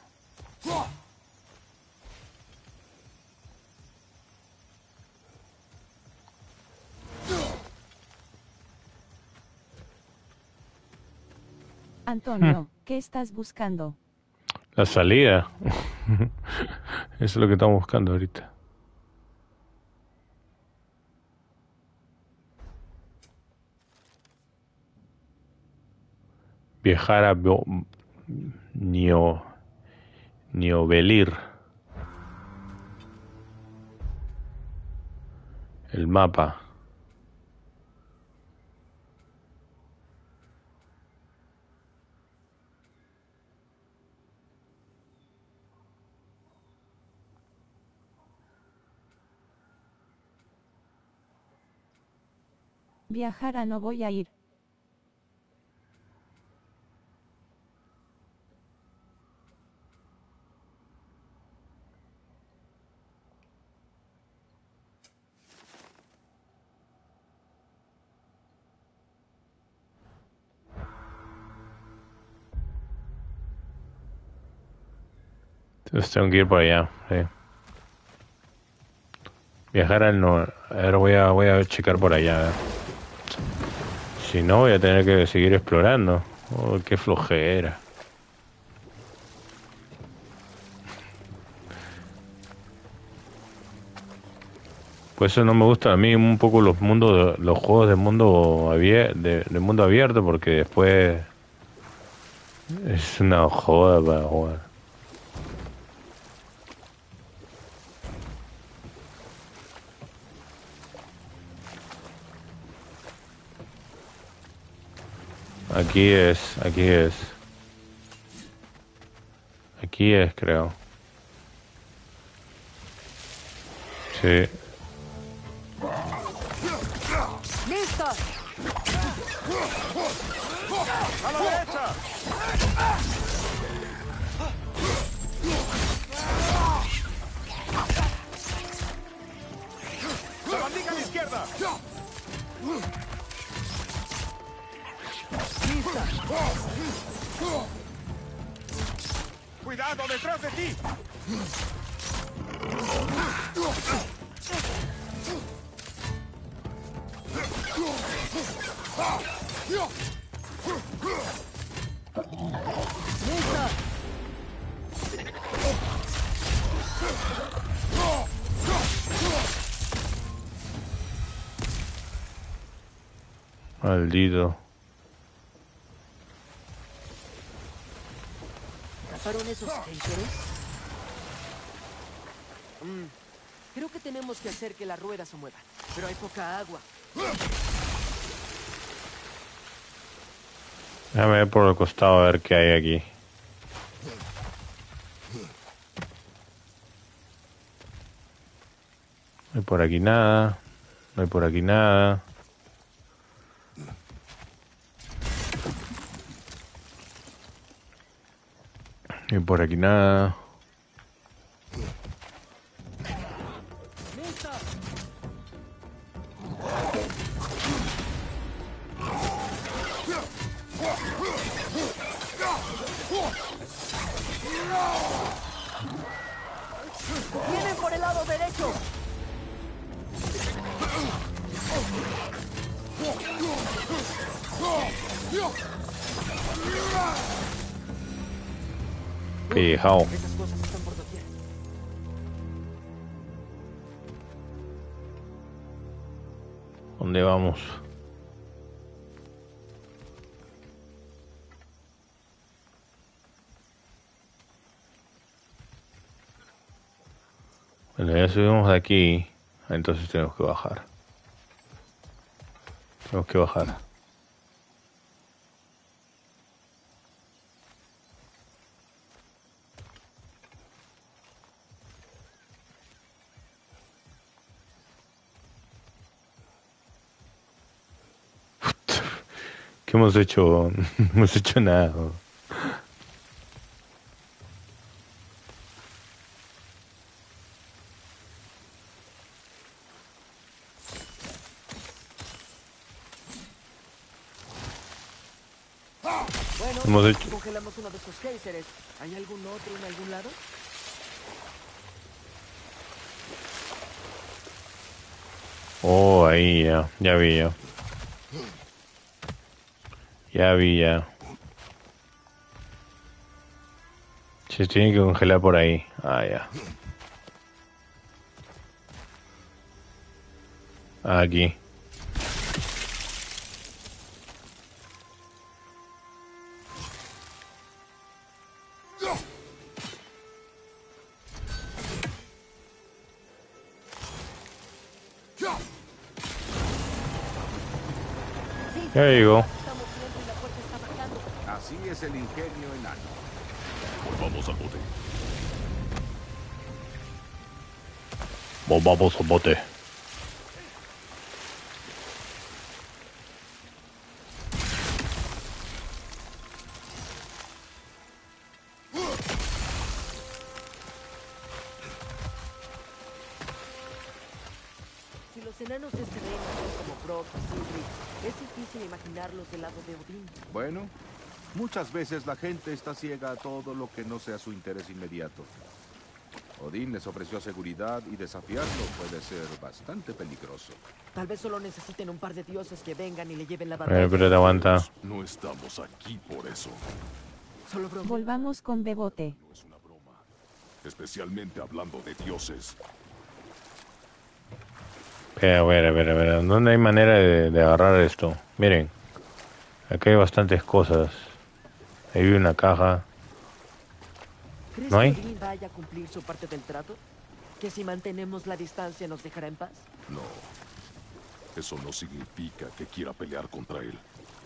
Antonio, hmm. ¿qué estás buscando? La salida. Eso es lo que estamos buscando ahorita. Viajar a Bo Nio Niobelir. El mapa. Viajar a no voy a ir. Entonces tengo que ir por allá. Sí. Viajar al no. A ver, voy a, voy a checar por allá. A ver. Si no, voy a tener que seguir explorando. Oh, qué flojera. Por eso no me gustan a mí un poco los mundos, los juegos de mundo abierto, de, de mundo abierto, porque después es una joda para jugar. Aquí es, aquí es. Aquí es, creo. Sí. ¡Listo! ¡A la derecha! ¡Sabandija a la izquierda! ¡Lista! ¡Cuidado detrás de ti! Maldito. ¿Taparon esos haters? Mm, creo que tenemos que hacer que la rueda se mueva, pero hay poca agua. Déjame ver por el costado a ver qué hay aquí. No hay por aquí nada. No hay por aquí nada. No hay por aquí nada. ¡Vienen por el lado derecho! Pijao. Esas cosas están por doquier. ¿Dónde vamos? Bueno, ya subimos de aquí, entonces tenemos que bajar. Tenemos que bajar. ¿Qué hemos hecho? No hemos hecho nada. Bueno, Hemos hecho... congelamos uno de esos géiseres. ¿Hay algún otro en algún lado? Oh, ahí ya, ya vi ya. Ya vi ya. Se tiene que congelar por ahí. Ah, ya. Aquí. Ya digo. Estamos viendo y la puerta está bajando. Así es el ingenio enano. Volvamos al bote. Vamos al bote. Si los enanos de este reino son como Brock y Sindri, es difícil imaginarlos del lado de Odín. Bueno, muchas veces la gente está ciega a todo lo que no sea su interés inmediato. Odín les ofreció seguridad y desafiarlo puede ser bastante peligroso. Tal vez solo necesiten un par de dioses que vengan y le lleven la A batalla. ver, pero te aguanta. No estamos aquí por eso. Solo broma. Volvamos con Bebote. No es una broma. Especialmente hablando de dioses. Espera, a ver, a ver, a ver. ¿Dónde hay manera de, de agarrar esto? Miren. Acá hay bastantes cosas. Ahí vi una caja. ¿Crees ¿No hay? que Odín vaya a cumplir su parte del trato? ¿Que si mantenemos la distancia nos dejará en paz? No. Eso no significa que quiera pelear contra él.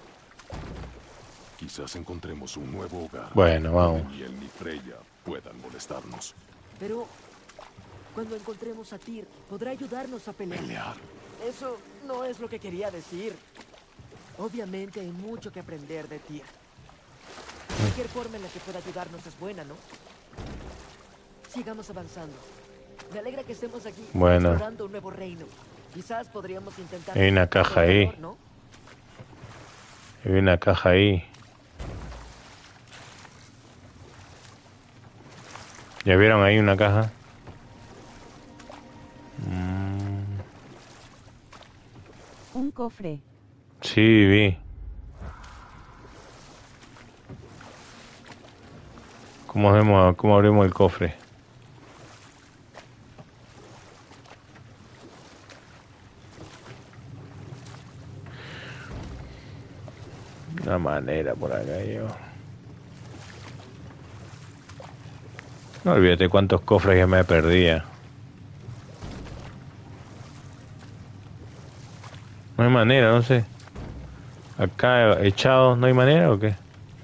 Quizás encontremos un nuevo hogar. Bueno, vamos. Donde ni él ni Freya puedan molestarnos. Pero cuando encontremos a Tyr, podrá ayudarnos a pelear. ¿Pelear? Eso no es lo que quería decir. Obviamente hay mucho que aprender de Tyr. Cualquier forma en la que pueda ayudarnos es buena, ¿no? Sigamos avanzando. Me alegra que estemos aquí Bueno. explorando un nuevo reino. Quizás podríamos intentar... Hay una caja ahí. ¿no? Hay una caja ahí. ¿Ya vieron ahí una caja? Mm, Un cofre. sí, vi. ¿Cómo hacemos, cómo abrimos el cofre? Una manera por acá yo. No olvídate cuántos cofres ya me perdía. No hay manera, no sé. Acá echado, ¿no hay manera o qué?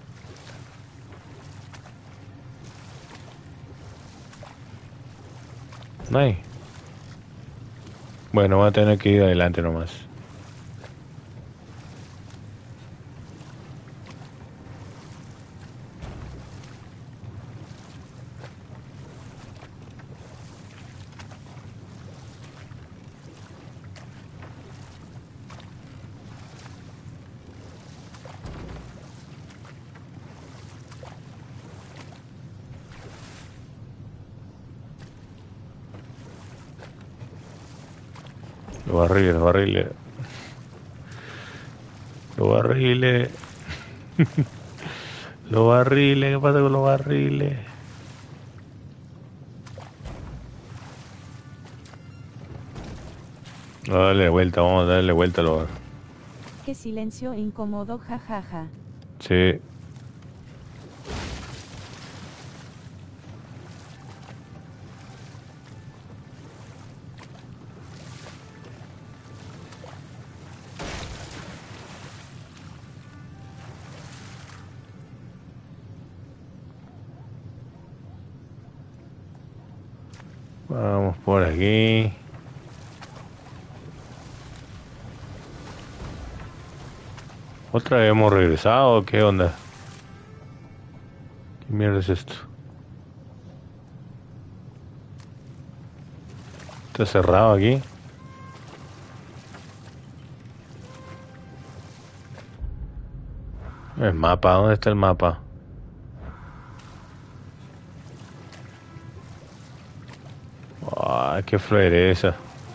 No hay. Bueno, voy a tener que ir adelante nomás. Los barriles, los barriles. Los barriles. Los barriles, ¿qué pasa con los barriles? Vamos a darle vuelta, vamos a darle vuelta a los barriles. Qué silencio incómodo, jajaja. Sí. Vamos por aquí. ¿Otra vez hemos regresado? ¿Qué onda? ¿Qué mierda es esto? ¿Está cerrado aquí? El mapa, ¿dónde está el mapa? Ay, qué floreza.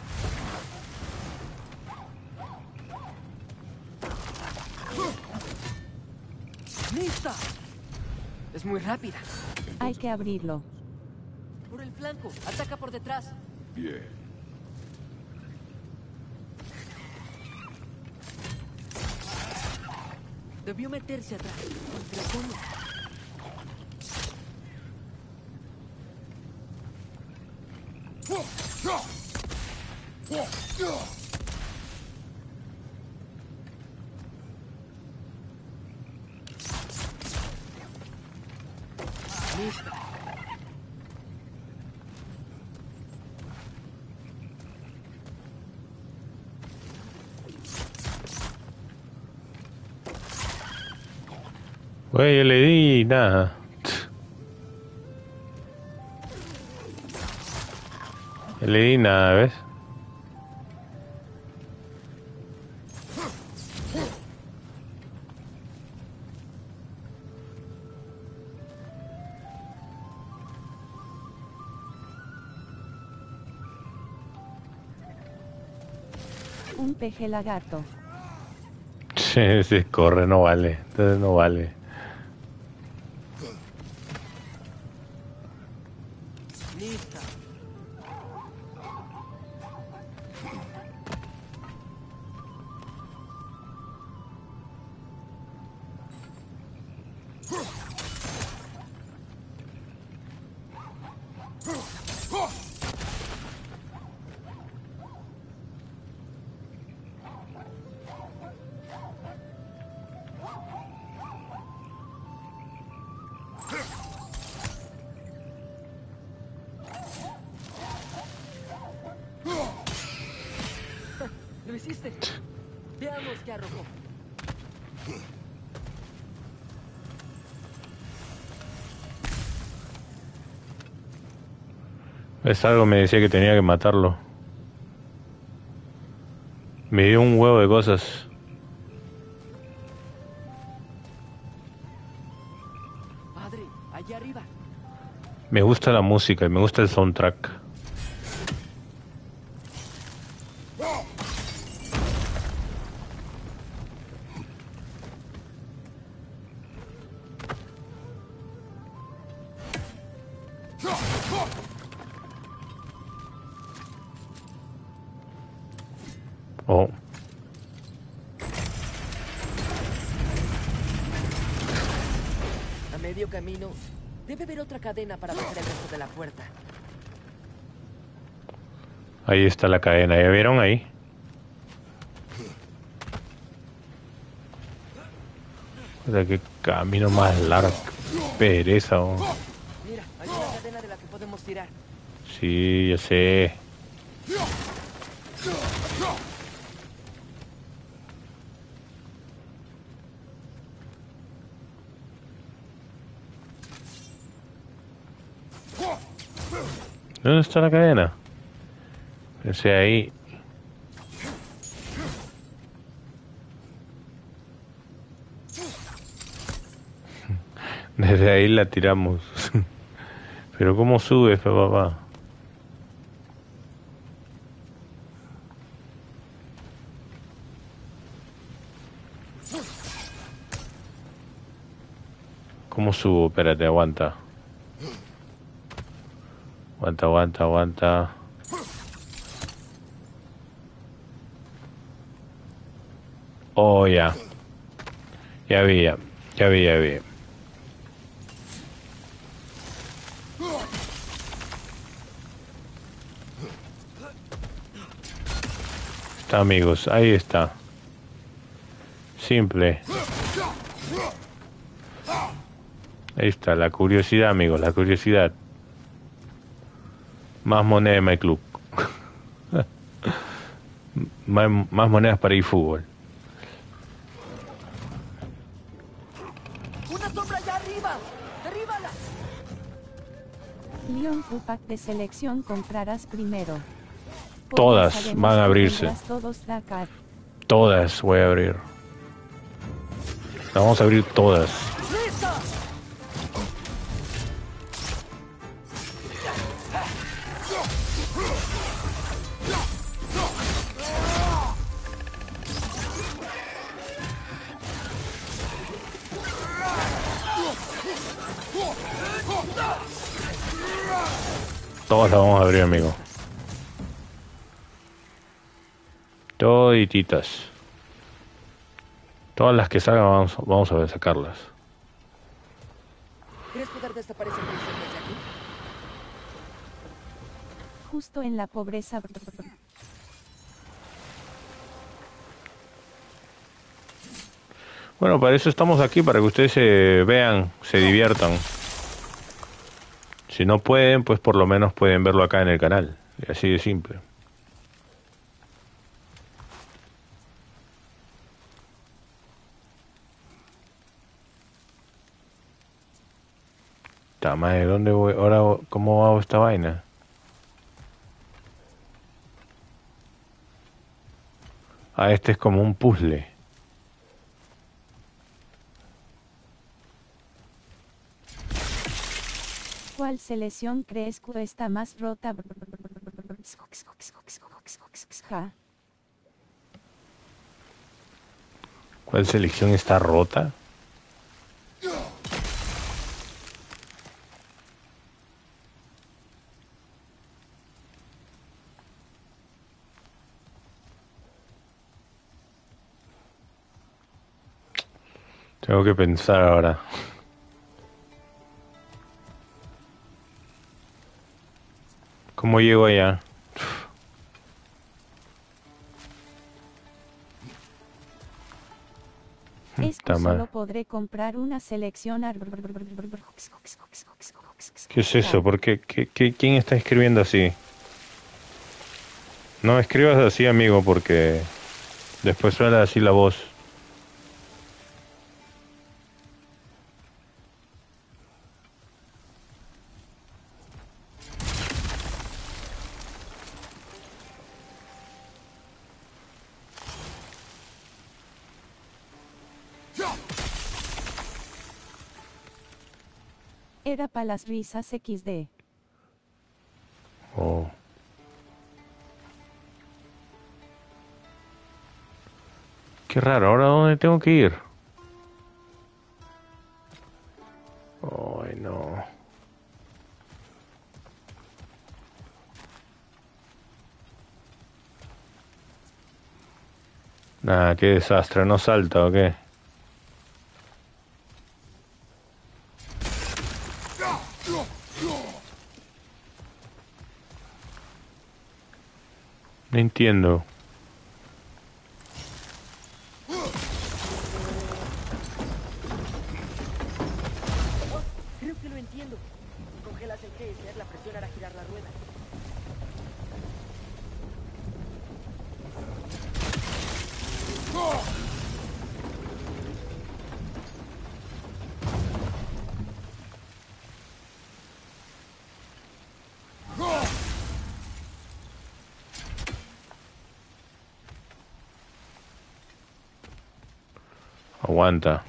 ¡Lista! Es muy rápida. Hay que abrirlo. Por el flanco. Ataca por detrás. Bien. Debió meterse atrás. Contra Lista. Güey, yo le di nada. Yo le di nada, ¿ves? Un peje lagarto. Sí, sí, corre, no vale. Entonces no vale. Lista. Lo hiciste. Veamos qué arrojó. Es algo me decía que tenía que matarlo. Me dio un huevo de cosas. Padre, allá arriba. Me gusta la música y me gusta el soundtrack. Oh. medio camino, debe haber otra cadena para bajar el resto de la puerta. Ahí está la cadena, ¿ya vieron ahí? O sea, qué camino más largo. Pereza, oh. Mira, hay una cadena de la que podemos tirar. Sí, ya sé. ¿Dónde está la cadena? Pensé ahí. Desde ahí la tiramos. Pero ¿cómo subes, papá? ¿Cómo subo? Espérate, aguanta. Aguanta, aguanta, aguanta. Oh, ya. Ya vi, ya. Ya vi, ya vi. Está, amigos. Ahí está. Simple. Ahí está, la curiosidad, amigos, la curiosidad. Más moneda de My Club. más, más monedas para eFootball. ¡Una sombra allá arriba! ¡Derríbala! Leon, tu pack de selección comprarás primero. Porque Todas sabemos van a que abrirse. tendrás todos Dakar. Todas voy a abrir. Las vamos a abrir todas. ¡Listo! Todas las vamos a abrir, amigo. Todititas. Todas las que salgan vamos, vamos a ver sacarlas. ¿Crees poder desaparecer con desde aquí? Justo en la pobreza. Bueno, para eso estamos aquí, para que ustedes se vean, se diviertan. Si no pueden, pues por lo menos pueden verlo acá en el canal. Y así de simple. Tama, ¿de dónde voy? Ahora, ¿cómo hago esta vaina? Ah, este es como un puzzle. ¿Cuál selección crees que está más rota? Ja. ¿Cuál selección está rota? Tengo que pensar ahora. ¿Cómo llego allá? Es que Está mal. solo podré comprar una selección. ar- ¿Qué es eso? ¿Por qué? ¿Qué, qué- quién está escribiendo así? No escribas así, amigo, porque después suena así la voz. Era para las risas equis de. Oh. Qué raro, ¿ahora dónde tengo que ir? Ay, no. Nada, qué desastre, ¿no salta o qué? No entiendo. Oh, creo que lo entiendo. Si congelas el geyser, la presión hará girar la rueda. Aguanta.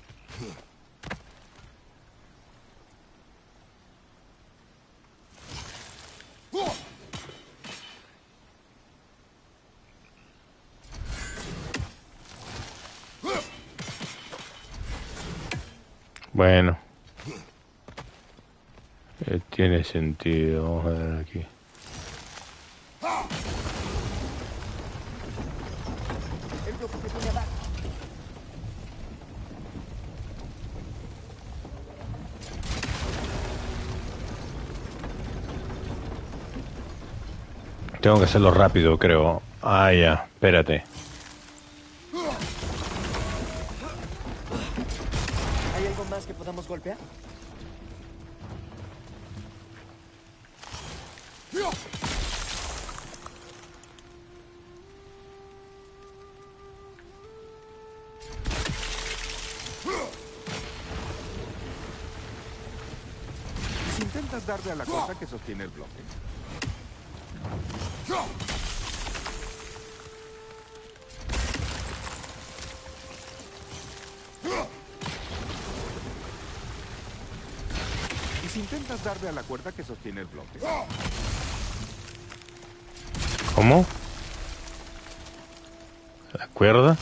Bueno. Eh, tiene sentido. Vamos a ver aquí. El bloque se pone abajo. Tengo que hacerlo rápido, creo. Ah, ya. Espérate. ¿Hay algo más que podamos golpear? Si intentas darle a la cuerda que sostiene el bloque. Y si intentas darle a la cuerda que sostiene el bloque. ¿Cómo? ¿La cuerda?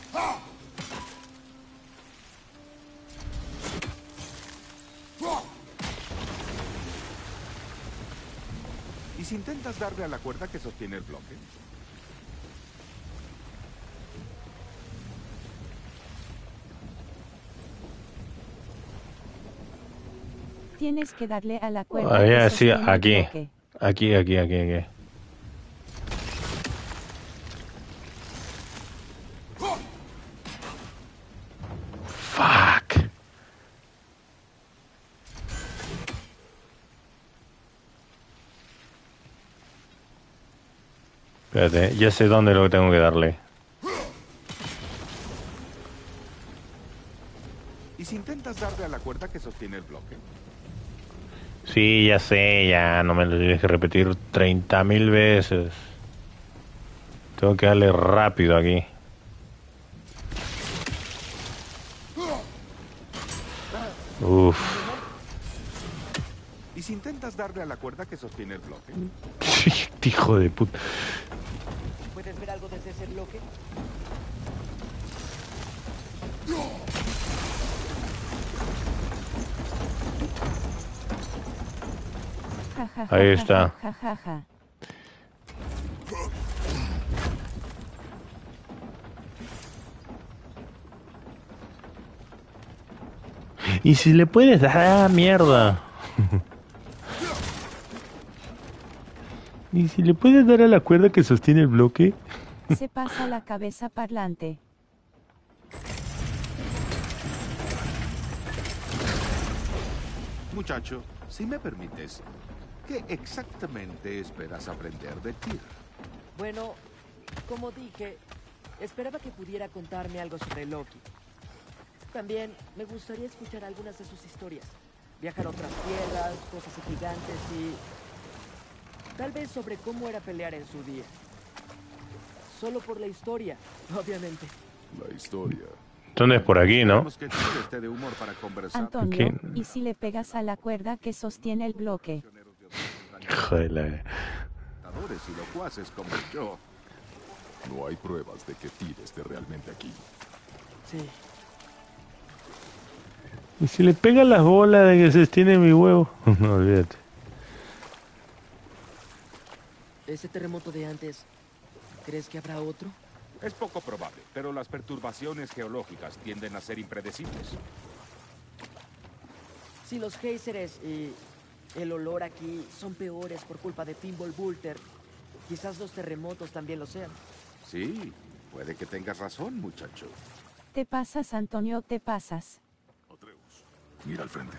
Y si intentas darle a la cuerda que sostiene el bloque. Tienes que darle a la cuerda Ah, que ya, sí, sostiene el aquí. bloque. Aquí, aquí, aquí, aquí. Fuck. Espérate, ya sé dónde lo tengo que darle. Y si intentas darle a la cuerda que sostiene el bloque. Sí, ya sé, ya no me lo tienes que repetir treinta mil veces. Tengo que darle rápido aquí. Uf. Y si intentas darle a la cuerda que sostiene el bloque. Hijo de puta. ¿Puedes ver algo desde ese bloque? Ja, ja, ja, Ahí ja, está. ja, ja, ja. Y si le puedes dar, ah, mierda. Y si le puedes dar a la cuerda que sostiene el bloque. Se pasa la cabeza parlante. Muchacho, si me permites, ¿qué exactamente esperas aprender de Tyr? Bueno, como dije, esperaba que pudiera contarme algo sobre Loki. También me gustaría escuchar algunas de sus historias. Viajar a otras tierras, cosas gigantes y... tal vez sobre cómo era pelear en su día. Solo por la historia, obviamente. La historia. ¿Dónde es por aquí, no? Esperemos que Tyr esté de humor para conversar. Antonio, ¿Qué? ¿y si le pegas a la cuerda que sostiene el bloque? Joder. Adores y locuaces como yo. No hay pruebas de que Tyr esté realmente aquí. Sí. ¿Y si le pega las bolas de que sostiene mi huevo? No, olvídate. Ese terremoto de antes, ¿crees que habrá otro? Es poco probable, pero las perturbaciones geológicas tienden a ser impredecibles. Si los géiseres y el olor aquí son peores por culpa de Fimbulwulter, Quizás los terremotos también lo sean. Sí, puede que tengas razón, muchacho. Te pasas, Antonio, te pasas. Atreus, mira al frente.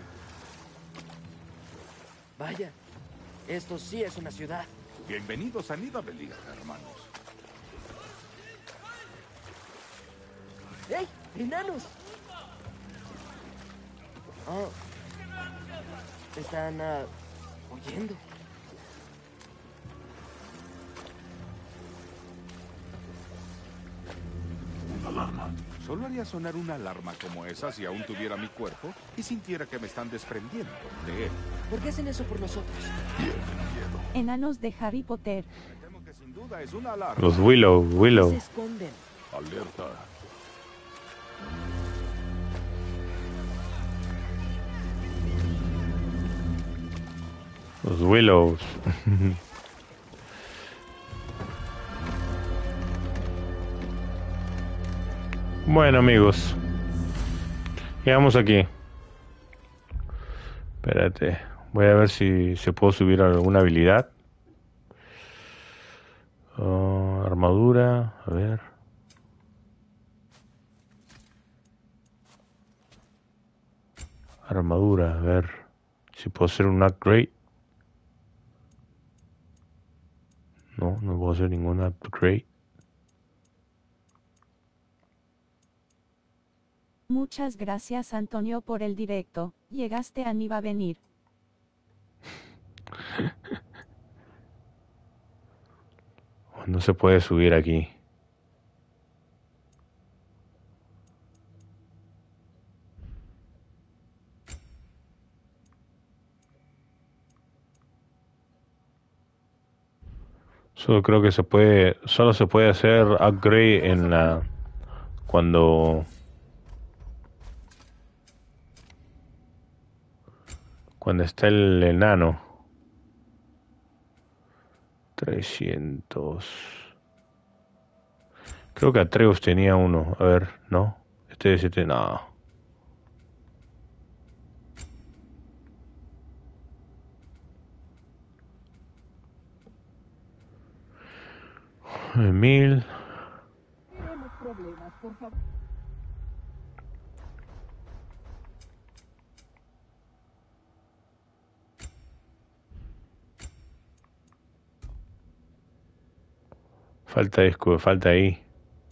Vaya, esto sí es una ciudad. Bienvenidos a Nidavellir, hermanos. ¡Ey! ¡Enanos! Oh. Están uh, huyendo. Una alarma. Solo haría sonar una alarma como esa si aún tuviera mi cuerpo y sintiera que me están desprendiendo de él. ¿Por qué hacen eso por nosotros? Tienen miedo. Enanos de Harry Potter. Me temo que sin duda es una alarma. Los Willow, ¿Por qué Willow. se esconden? Alerta. Los Willows. Bueno, amigos. Llegamos aquí. Espérate. Voy a ver si se puede subir alguna habilidad. Oh, armadura. A ver. Armadura. A ver. Si puedo hacer un upgrade. No, no puedo hacer ningún upgrade. Muchas gracias, Antonio, por el directo. Llegaste a ni va a venir. No se puede subir aquí. Solo creo que se puede, solo se puede hacer upgrade en la cuando cuando está el enano. trescientos. Creo que Atreus tenía uno. A ver, no. Este de siete, no. Mil. Falta escudo, falta ahí.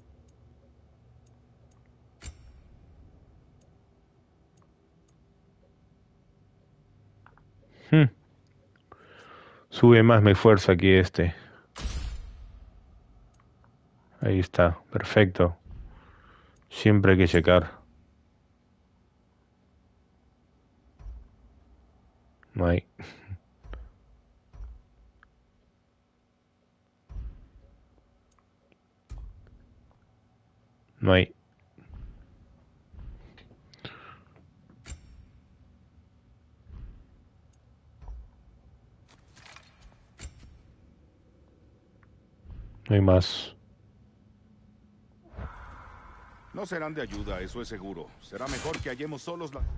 Hmm. Sube más mi fuerza aquí este. Ahí está, perfecto. Siempre hay que checar. No hay. No hay. No hay más. No serán de ayuda, eso es seguro. Será mejor que hallemos solos la...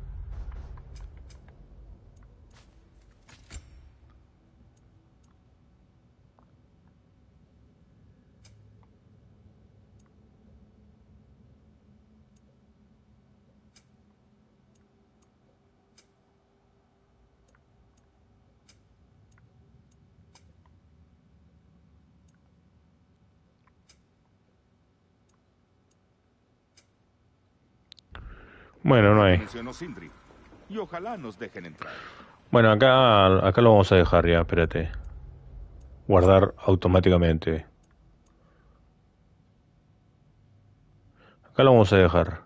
Bueno, no hay. mencionó Sindri. Y ojalá nos dejen entrar. Bueno, acá, acá lo vamos a dejar ya, espérate. Guardar automáticamente. Acá lo vamos a dejar.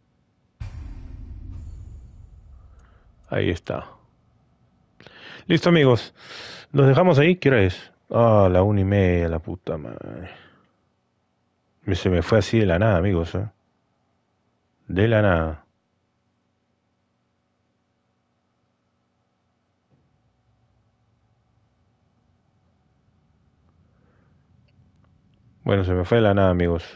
Ahí está. Listo, amigos. Nos dejamos ahí. ¿Qué hora es? Ah, la una y media, la puta madre. Me- Se me fue así de la nada, amigos. ¿Eh? De la nada. Bueno, se me fue de la nada, amigos.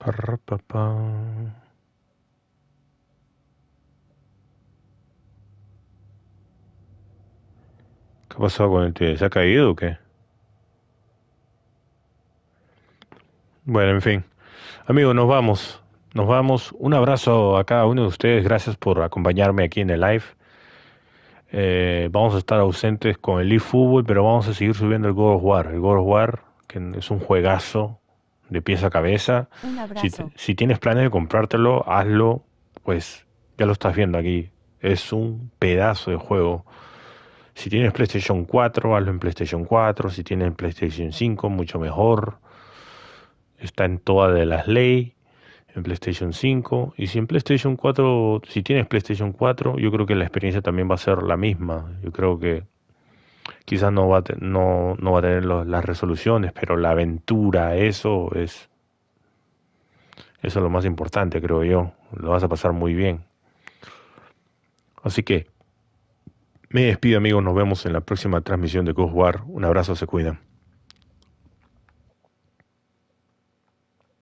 Arrapapá. ¿Qué ha pasado con el tío? ¿Se ha caído o qué? Bueno, en fin. Amigos, nos vamos. Nos vamos. Un abrazo a cada uno de ustedes. Gracias por acompañarme aquí en el live. Eh, vamos a estar ausentes con el eFootball, pero vamos a seguir subiendo el God of War. El God of War, que es un juegazo de pies a cabeza. Un Si, abrazo. si tienes planes de comprártelo, hazlo. Pues ya lo estás viendo aquí. Es un pedazo de juego. Si tienes PlayStation cuatro, hazlo en PlayStation cuatro. Si tienes PlayStation cinco, mucho mejor. Está en todas de las leyes en PlayStation cinco. Y si en PlayStation cuatro, si tienes PlayStation cuatro, yo creo que la experiencia también va a ser la misma. Yo creo que quizás no va a, te- no, no va a tener los- las resoluciones, pero la aventura, eso es, eso es lo más importante, creo yo. Lo vas a pasar muy bien. Así que me despido, amigos. Nos vemos en la próxima transmisión de God of War. Un abrazo, se cuidan.